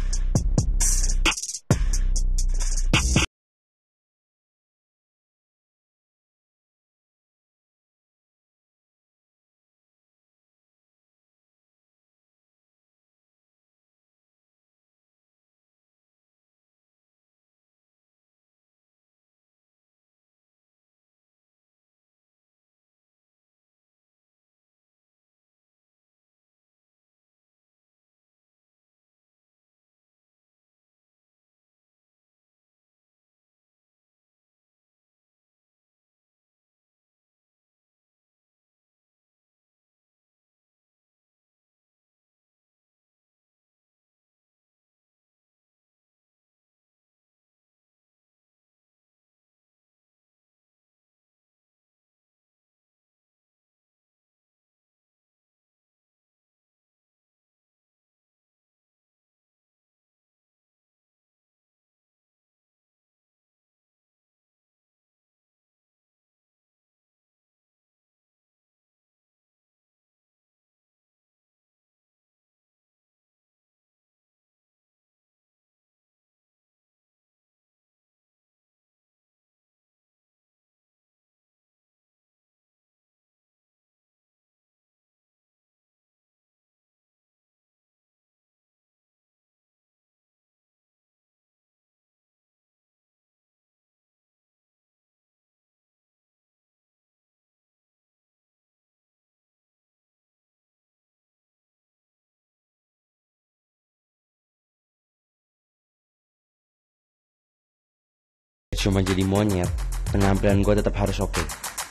Cuma jadi monyet, penampilan gue tetap harus oke.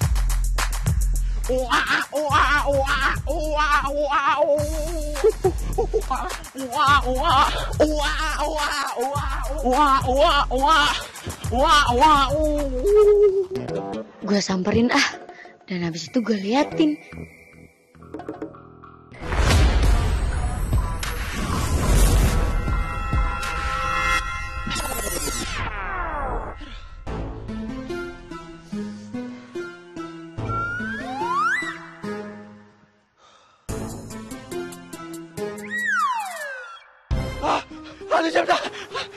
Gue samperin dan habis itu gue liatin. Hantu jam tangan.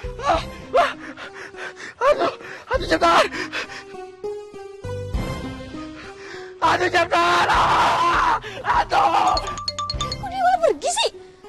Hantu jam tangan. Hantu jam tangan. Hantu. Kok dia malah pergi sih?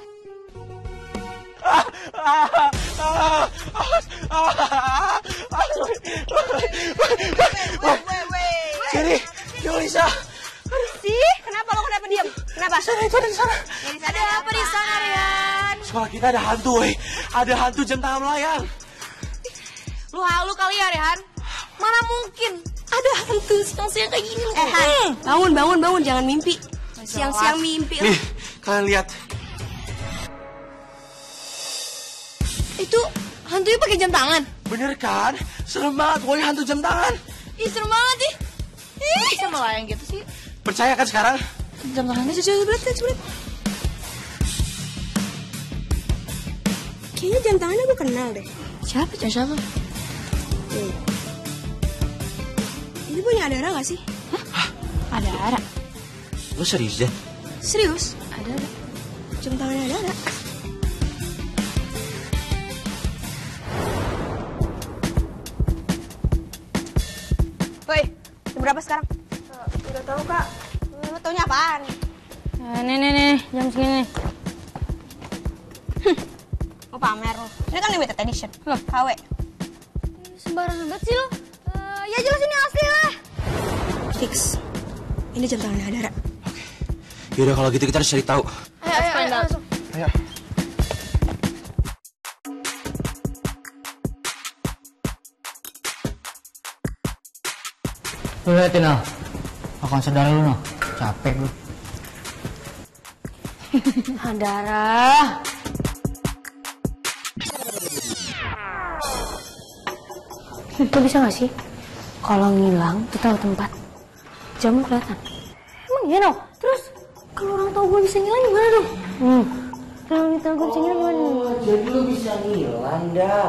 Sini, Yulisa. Sih, kenapa lo kenapa diam? Kenapa? Itu ada di sana. Ada apa di sana, Rian? Sekolah kita ada hantu, weh. Ada hantu jam tangan melayang. Lu halu kali ya, Rehan? Mana mungkin ada hantu siang-siang kayak gini? Han, bangun, jangan mimpi. Siang-siang mimpi. Nih, kalian lihat. Itu hantunya pakai jam tangan. Bener kan? Serem banget, woi, hantu jam tangan. Ih, serem banget sih. Bisa melayang gitu sih. Percaya kan sekarang? Jam tangannya coba lihat. Kayaknya jam tangannya gue kenal deh. Siapa? Ini punya Adara gak sih? Adara. Lo serius deh? Serius? Adara. Jam tangannya Adara. Woi, jam berapa sekarang? Udah tahu kak. Lo taunya apaan? Nih, jam segini nih. Mau pamer lo. Ini kan limited edition. Loh, KW. Sembarangan banget sih lo. Ya jelas ini asli lah. Fix. Ini jam tangannya Adara. Yaudah kalau gitu kita harus cari tahu. Ayo, langsung. Ayo. Lu liatin Al, makan saudara lu noh, capek lu. Adara. Lu bisa gak sih kalau ngilang tuh tahu tempat, jam kelihatan? Emang iya noh? Terus kalau orang tahu gue bisa ngilang gimana dong? Kalau tahu gue bisa ngilang gimana? Jadi lu bisa ngilang dah.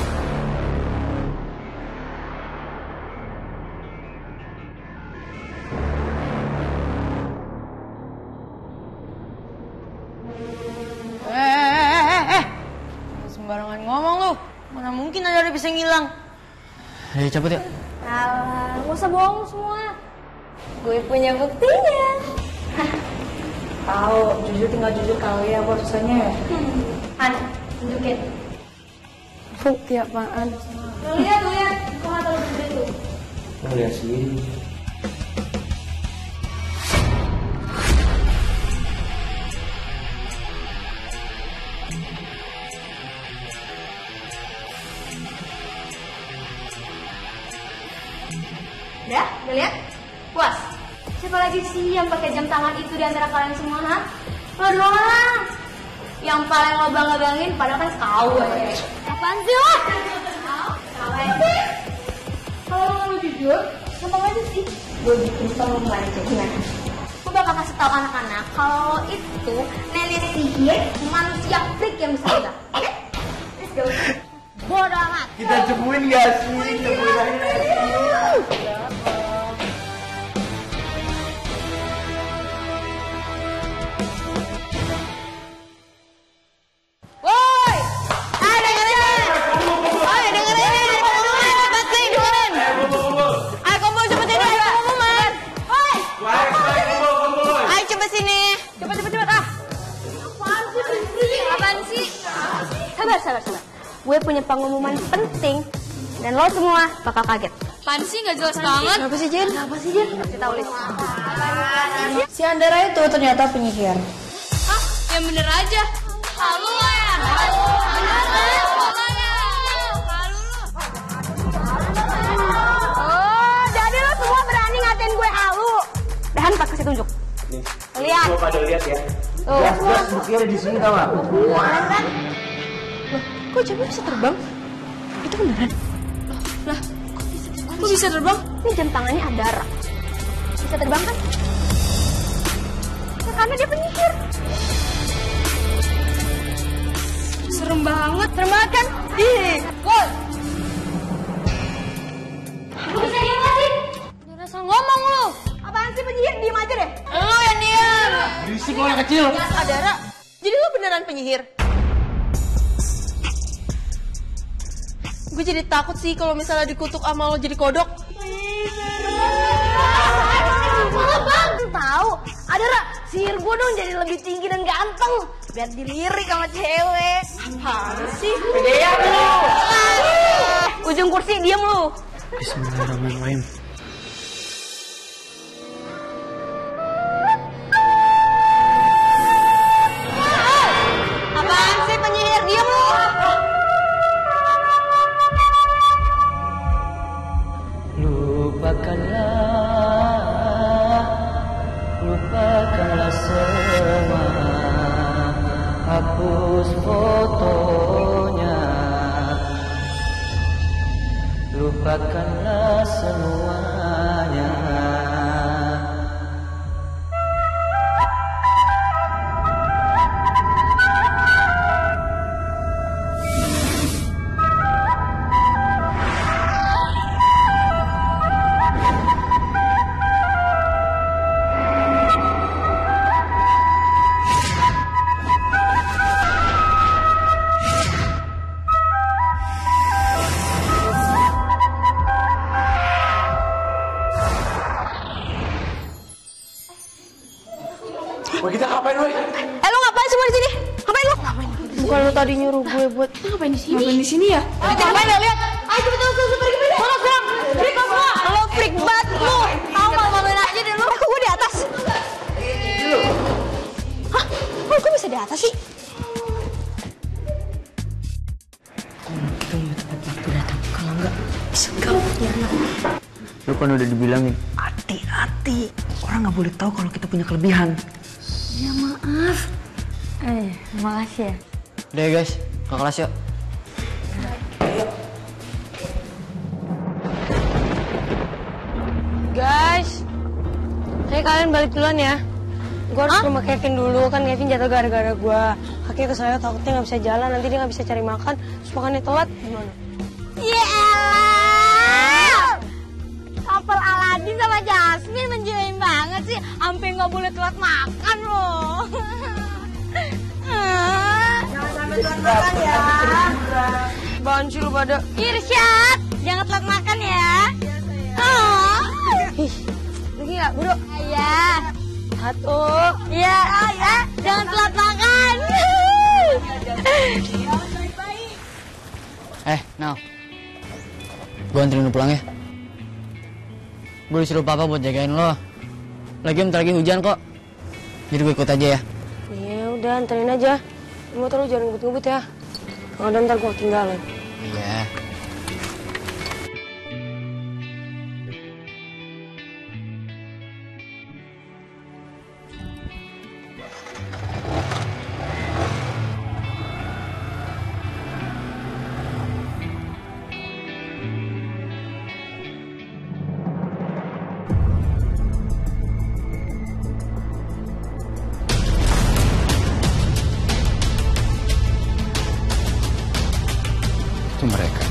Sembarangan ngomong lu. Mana mungkin Adara bisa ngilang? Ayo cabut yuk. Alah, gak usah bohong semua. Gue punya buktinya. Tahu, jujur tinggal jujur kali ya putusanya ya. Han, tunjukin. Bukti apaan? Lu lihat. Kok gak tahu jujur itu? Lu lihat sendiri. Udah lihat? Puas? Siapa lagi sih yang pakai jam tangan itu di antara kalian semua, ha? Lo doang. Yang paling lo bangga-banggain padahal kan kau aja. Apaan sih lo? Kalau lo jujur, gampang aja sih. Gue bikin pengumuman aja, gimana? Gue bakal kasih tahu anak-anak kalau lo itu nenek sihir manusia freak yang bisa hilang. Oke? Let's go. Bodoh amat. Kita cemuin gak sih? Cemuin aja. Woi! Dengerin! Cepet sih, dengerin! Ayo kumpul cepet sini, ayo pengumuman! Woi! Ayo cepet sini! Cepet ah! Apaan sih? Sabar. Gue punya pengumuman penting dan lo semua bakal kaget. Apaan sih, gak jelas banget? Kenapa sih, Jen? Kasih tahu, Lis. Si Andara itu ternyata penyihir. Hah? Yang bener aja. Halo ya. Oh, jadi lo semua berani ngatain gue halu. Dan pakai kasih tunjuk. Lihat. Gua pada lihat ya. Tuh. Gas bukti ada di sini tau gak? Beneran? Kok jamnya bisa terbang? Itu beneran? Lah, kok bisa terbang? Ini jam tangannya Adara. Bisa terbang kan? Ya, karena dia penyihir. Serem banget. Serem banget kan? Ih, woi. Lu bisa diem gak sih? Jangan asal ngomong lu. Apaan sih penyihir? Diem aja deh. Lo yang diam. Berisik lo yang kecil. Adara, jadi lo beneran penyihir? Gue jadi takut sih kalau misalnya dikutuk sama lo jadi kodok. Malah bagus tahu. Adara, sihir gue dong jadi lebih tinggi dan ganteng. Biar dilirik sama cewek. Apaan sih? Pedean lu. Ujung kursi diam lu. Bismillahirrahmanirrahim. Apaan sih penyihir? Diam lu. Lupakanlah semua, hapus fotonya. Lupakanlah semuanya. Woi, kita ngapain, woi? Lu ngapain semua di sini? Ngapain lu? Bukan lu tadi nyuruh gue buat ngapain di sini? Ngapain di sini ya? Ngapain ya, lihat? Ayo cepet pergi pergi. Mana sekarang? Freak lu semua. Lo freak banget lu. Tahu malu-maluin aja deh lu. Kok gue di atas? Hah? Kok gue bisa di atas sih? Tunggu tepat waktu datang. Kalau enggak, segap ya. Lu kan udah dibilangin, hati-hati. Orang nggak boleh tahu kalau kita punya kelebihan. Ya maaf. Makasih ya. Udah ya guys, ke kelas yuk. Guys, saya kalian balik duluan ya. Gue harus ke rumah Kevin dulu, kan Kevin jatuh gara-gara gue. Kakinya ke saya takutnya nggak bisa jalan, nanti dia nggak bisa cari makan, terus makannya telat, gimana? Couple Aladin sama Jasmine menjiwain banget sih. Sampai nggak boleh telat makan loh. Jangan sampai telat makan ya. Bahan sih lu pada. Irsyad, jangan telat makan ya. Pergi nggak, Bro? Iya. Satu. Iya, ya. Jangan telat makan. Nal. Gue anterin lu pulang ya. Gue disuruh papa buat jagain lo. Lagi bentar lagi hujan kok. Jadi gue ikut aja ya. Ya udah, anterin aja. Motor lu jangan ngebut-ngebut ya. Kalau ada ntar gue ketinggalan. Iya. Itu mereka.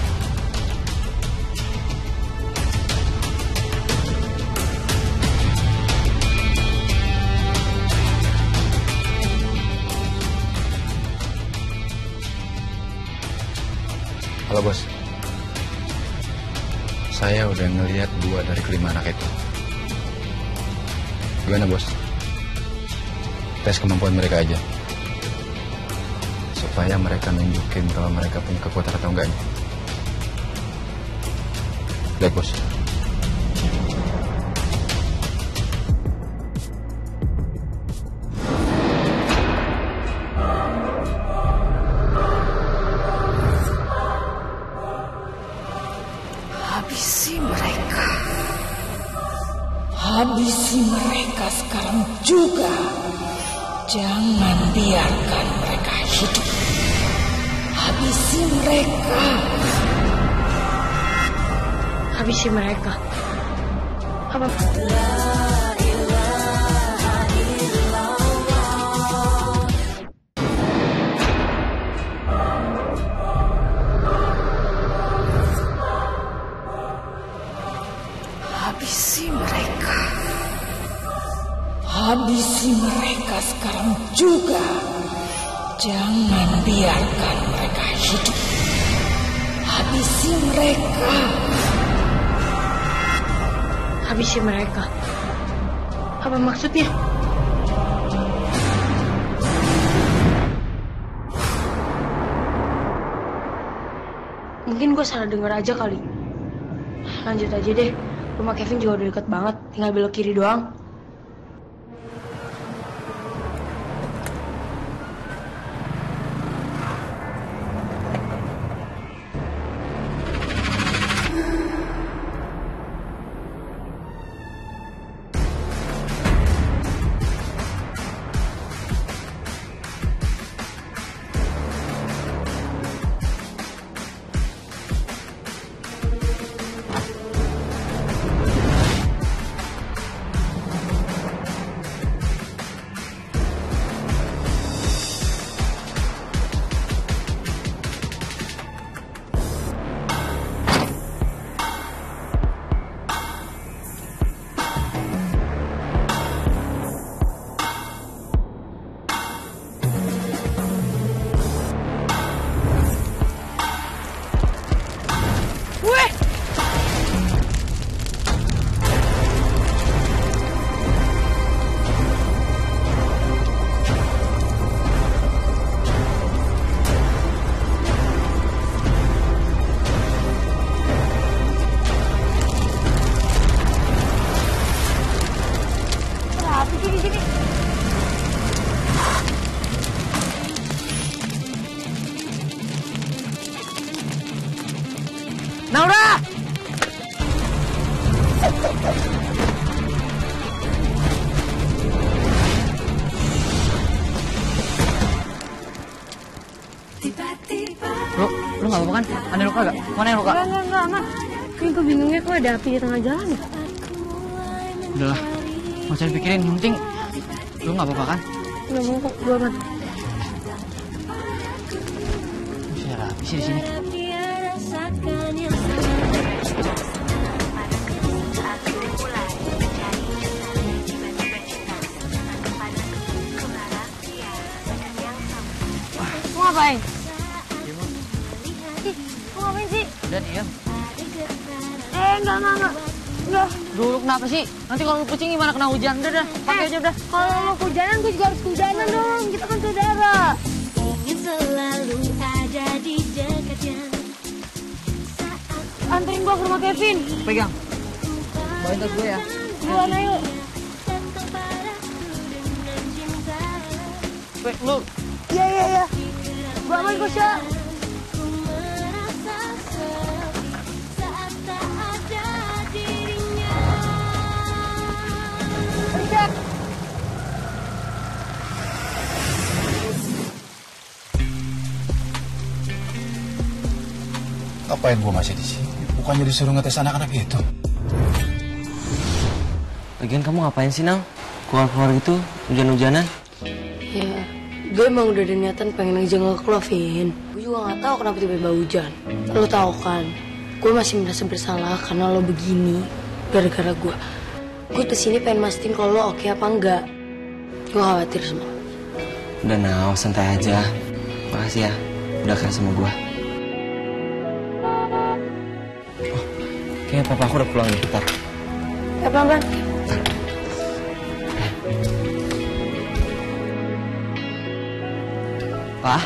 Halo bos, saya udah ngelihat 2 dari kelima anak itu. Gimana bos? Tes kemampuan mereka aja. Supaya mereka nunjukin kalau mereka punya kekuatan atau enggaknya. Baik bos. Habisi mereka. Habisi mereka sekarang juga. Jangan biarkan mereka hidup. Habisi mereka. Habisi mereka. Apa? Habisi mereka. Habisi mereka sekarang juga. Jangan biarkan mereka hidup. Habisi mereka. Habisi mereka. Apa maksudnya? Mungkin gue salah denger aja kali. Lanjut aja deh. Rumah Kevin juga udah deket banget. Tinggal belok kiri doang. apa sih di sini? Naura! Lu nggak apa-apa kan? Ada luka gak? Mana yang luka? Enggak, aman. Ini gue bingungnya kok ada api di tengah jalan ya? Udahlah, nggak usah dipikirin. Yang penting lu nggak apa-apa kan? Nggak mau kok, gue aman. Bisa ada api sih di sini. Mau ngapain? Mau ngapain sih? Udah diam. Enggak. Dulu kenapa sih? Nanti kalau lu kucing gimana kena hujan? Udah, pakai aja udah. Kalau mau hujanan, gue juga harus hujanan dong. Kita kan saudara. Ingin selalu ada di dekatnya. Anterin gue ke rumah Kevin. Pegang. Bawain tas gue ya. Buruan ayo. Wait, lu. Iya. Gue aman kok, Syah. Ngapain gua masih di sini? Bukannya disuruh ngetes anak-anak itu. Lagian kamu ngapain sih, Nang? Keluar-keluar gitu, hujan-hujanan? Ya, gue emang udah ada niatan pengen ngejenguk lo, Vin. Gue juga gak tahu kenapa tiba-tiba hujan. Lo tahu kan, gue masih merasa bersalah karena lo begini gara-gara gue. Gue kesini pengen mastiin kalau lo oke apa enggak. Gue khawatir sama lo. Udah, Nang, santai aja. Makasih ya, udah care sama gua. Kayaknya papa aku udah pulang nih, bentar. Ya, pelan-pelan. Pak?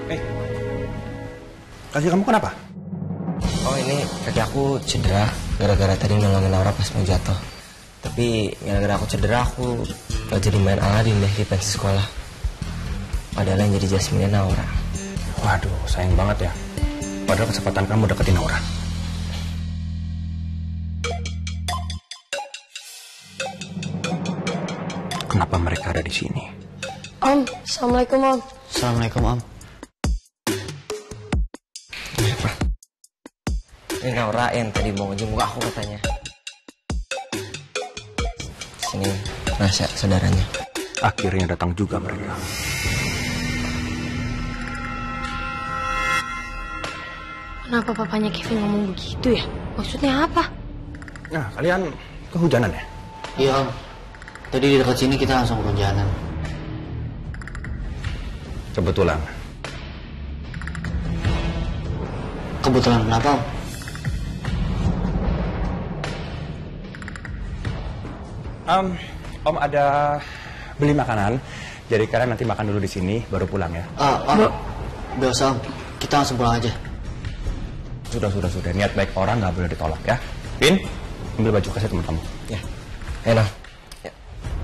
Kaki kamu kenapa? Oh, ini kaki aku cedera gara-gara tadi nolongin Laura pas mau jatuh. Tapi gara-gara aku cedera, aku gak jadi main Aladin deh di pensi sekolah. Padahal yang jadi Jasmine Laura. Waduh, sayang banget ya. Padahal kesempatan kamu deketin Laura. Kenapa mereka ada di sini? Om, assalamualaikum Om. Assalamualaikum Om. Ini Laura yang tadi mau ngejenguk aku katanya. Sini, Rasya, saudaranya. Akhirnya datang juga mereka. Kenapa papanya Kevin ngomong begitu ya? Maksudnya apa? Nah, kalian kehujanan ya? Iya Om. Tadi di dekat sini kita langsung kehujanan. Kebetulan. Kebetulan kenapa Om? Om ada beli makanan. Jadi kalian nanti makan dulu di sini, baru pulang ya. Om, udah usah Om. Kita langsung pulang aja. Sudah. Niat baik orang nggak boleh ditolak ya. Vin, ambil baju kasih teman kamu. Ya, enak. Ya.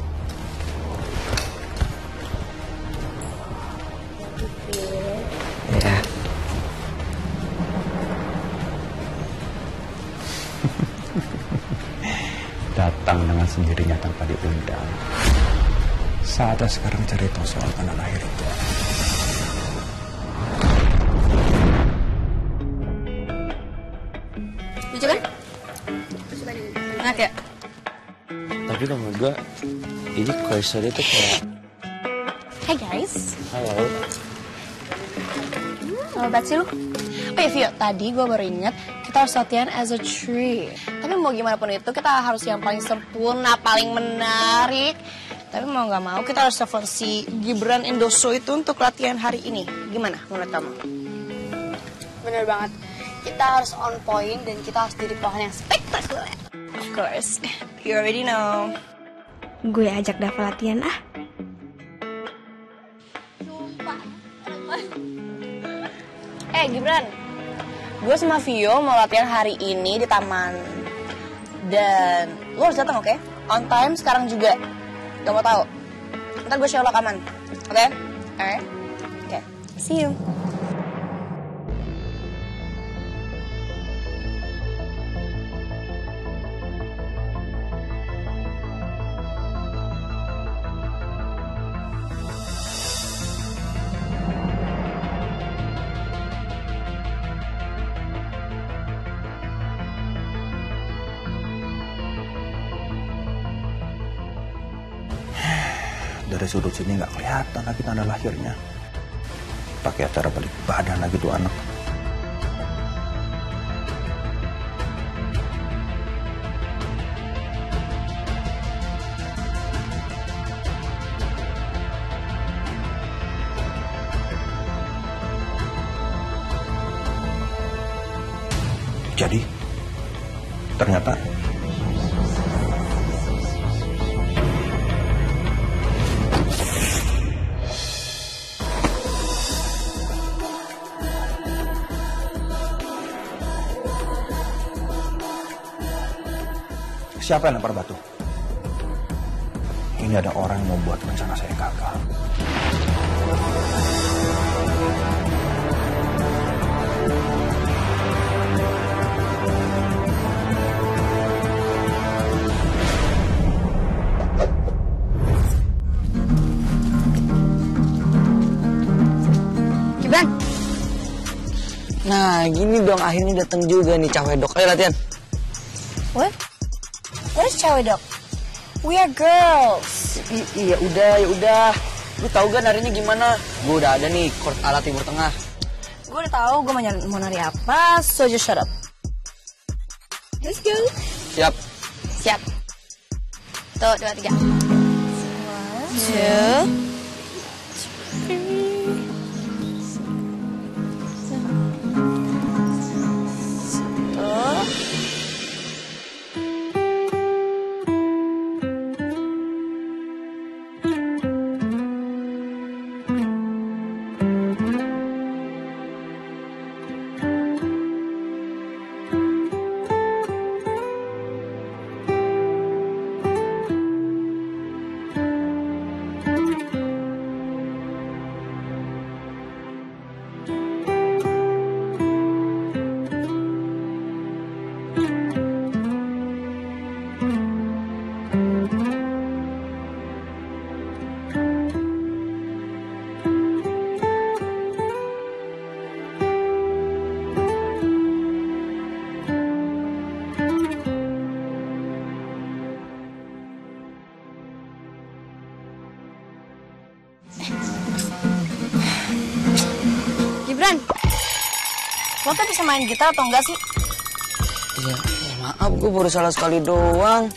Ya. Datang dengan sendirinya tanpa diundang. Saatnya sekarang cerita soal anak lahir itu. Lucu kan? Enak ya? Tapi kalau menurut gue, ini Toy Story itu kayak... Hey guys. Halo. Lama banget sih lu. Oh iya Vio, tadi gue baru inget kita harus latihan as a tree. Tapi mau gimana pun itu kita harus yang paling sempurna, paling menarik. Tapi mau gak mau kita harus telepon si Gibran Indoso itu untuk latihan hari ini. Gimana menurut kamu? Bener banget. Kita harus on point dan kita harus jadi pohon yang spektakuler. Of course, you already know. Gue ajak Dava latihan ah. Gibran, gue sama Vio mau latihan hari ini di taman. Dan lo harus datang, oke? On time sekarang juga. Gak mau tahu. Ntar gue share lo rekaman. Oke? Alright? Oke. See you. Dari sudut sini nggak kelihatan lagi tanda lahirnya. Pakai acara balik badan lagi tuh anak. Jadi, ternyata siapa yang lempar batu? Ini ada orang yang membuat rencana saya gagal. Gibran. Nah, gini dong, akhirnya datang juga nih cawedok. Ayo latihan. What? What is cawedok? We are girls. Iya udah. Lu tahu gak narinya gimana? Gue udah ada nih chord ala Timur Tengah. Gue udah tahu gue mau nari apa, so just shut up. Let's go. Siap. Siap. Tuh, 2, 3. 1, 2, 3. Gibran, lo tuh bisa main gitar atau enggak sih? Iya, maaf gue baru salah sekali doang.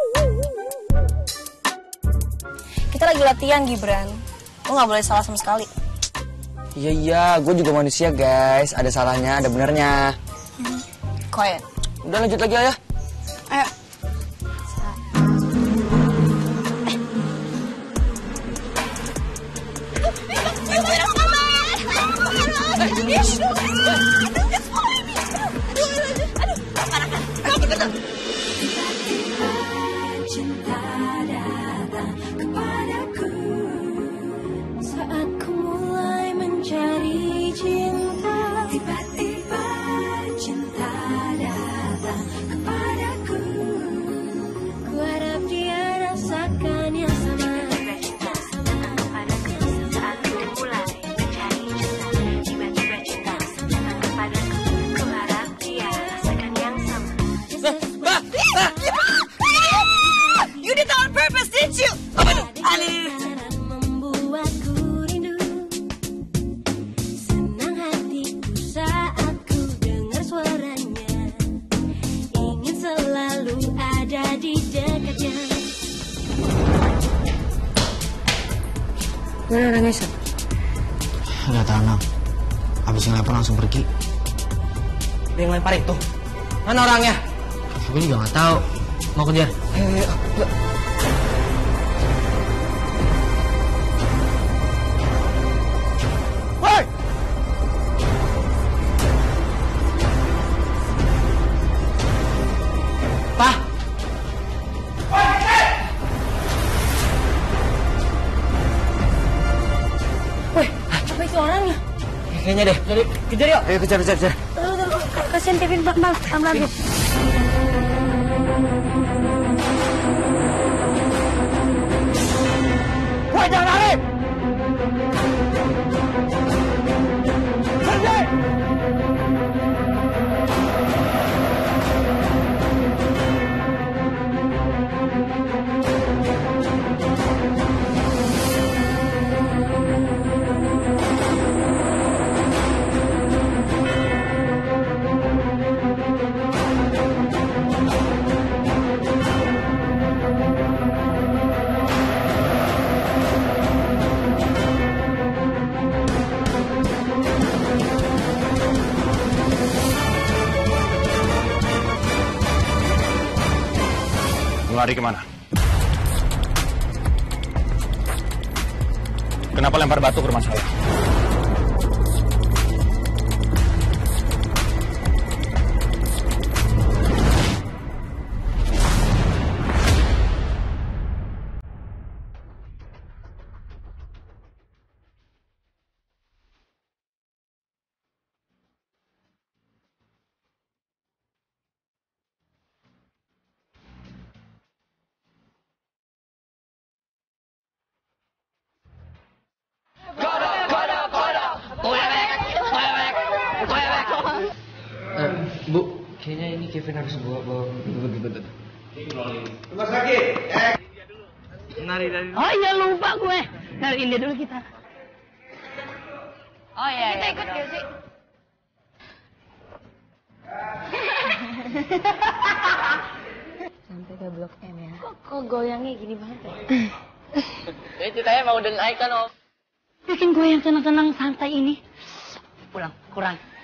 Kita lagi latihan, Gibran. Lo gak boleh salah sama sekali. Iya, gue juga manusia guys. Ada salahnya, ada benernya. Quiet. Udah lanjut lagi ya. Ayo. Cinta datang kepadaku saat ku mulai mencari cinta. Tiba-tiba cinta datang kepadaku. Ku harap dia rasakan yang sama. Saat ku mulai mencari cinta. Tiba-tiba cinta datang kepadaku. Ku harap dia rasakan yang sama. You did that on purpose, didn't you? Apa itu? Membuatku rindu. Senang hatiku saat ku dengar suaranya. Ingin selalu ada di dekatnya. Mana orangnya, Sab? Gak tahu, Nang. Abis ngelempar langsung pergi. Dia yang lempar itu? Mana orangnya? Gue juga gak tahu. Mau kejar? Ayo. Woi! Pak! kayaknya deh. Jadi kejar yuk. Ayo kejar. Kasian Kevin, bang, lagi. Woi, jangan lari! Berhenti! Lari kemana? Kenapa lempar batu ke rumah saya? Bu, kayaknya ini Kevin harus bawa. Rumah sakit. Nari dari. Oh iya lupa gue. Nariin dia dulu kita. Oh iya. Kita ikut gak sih? Sampai ke Blok M ya. Kok goyangnya gini banget ya? Ini ceritanya mau udah naik kan, Om? Bikin gue yang tenang-tenang santai ini. Pulang, kurang.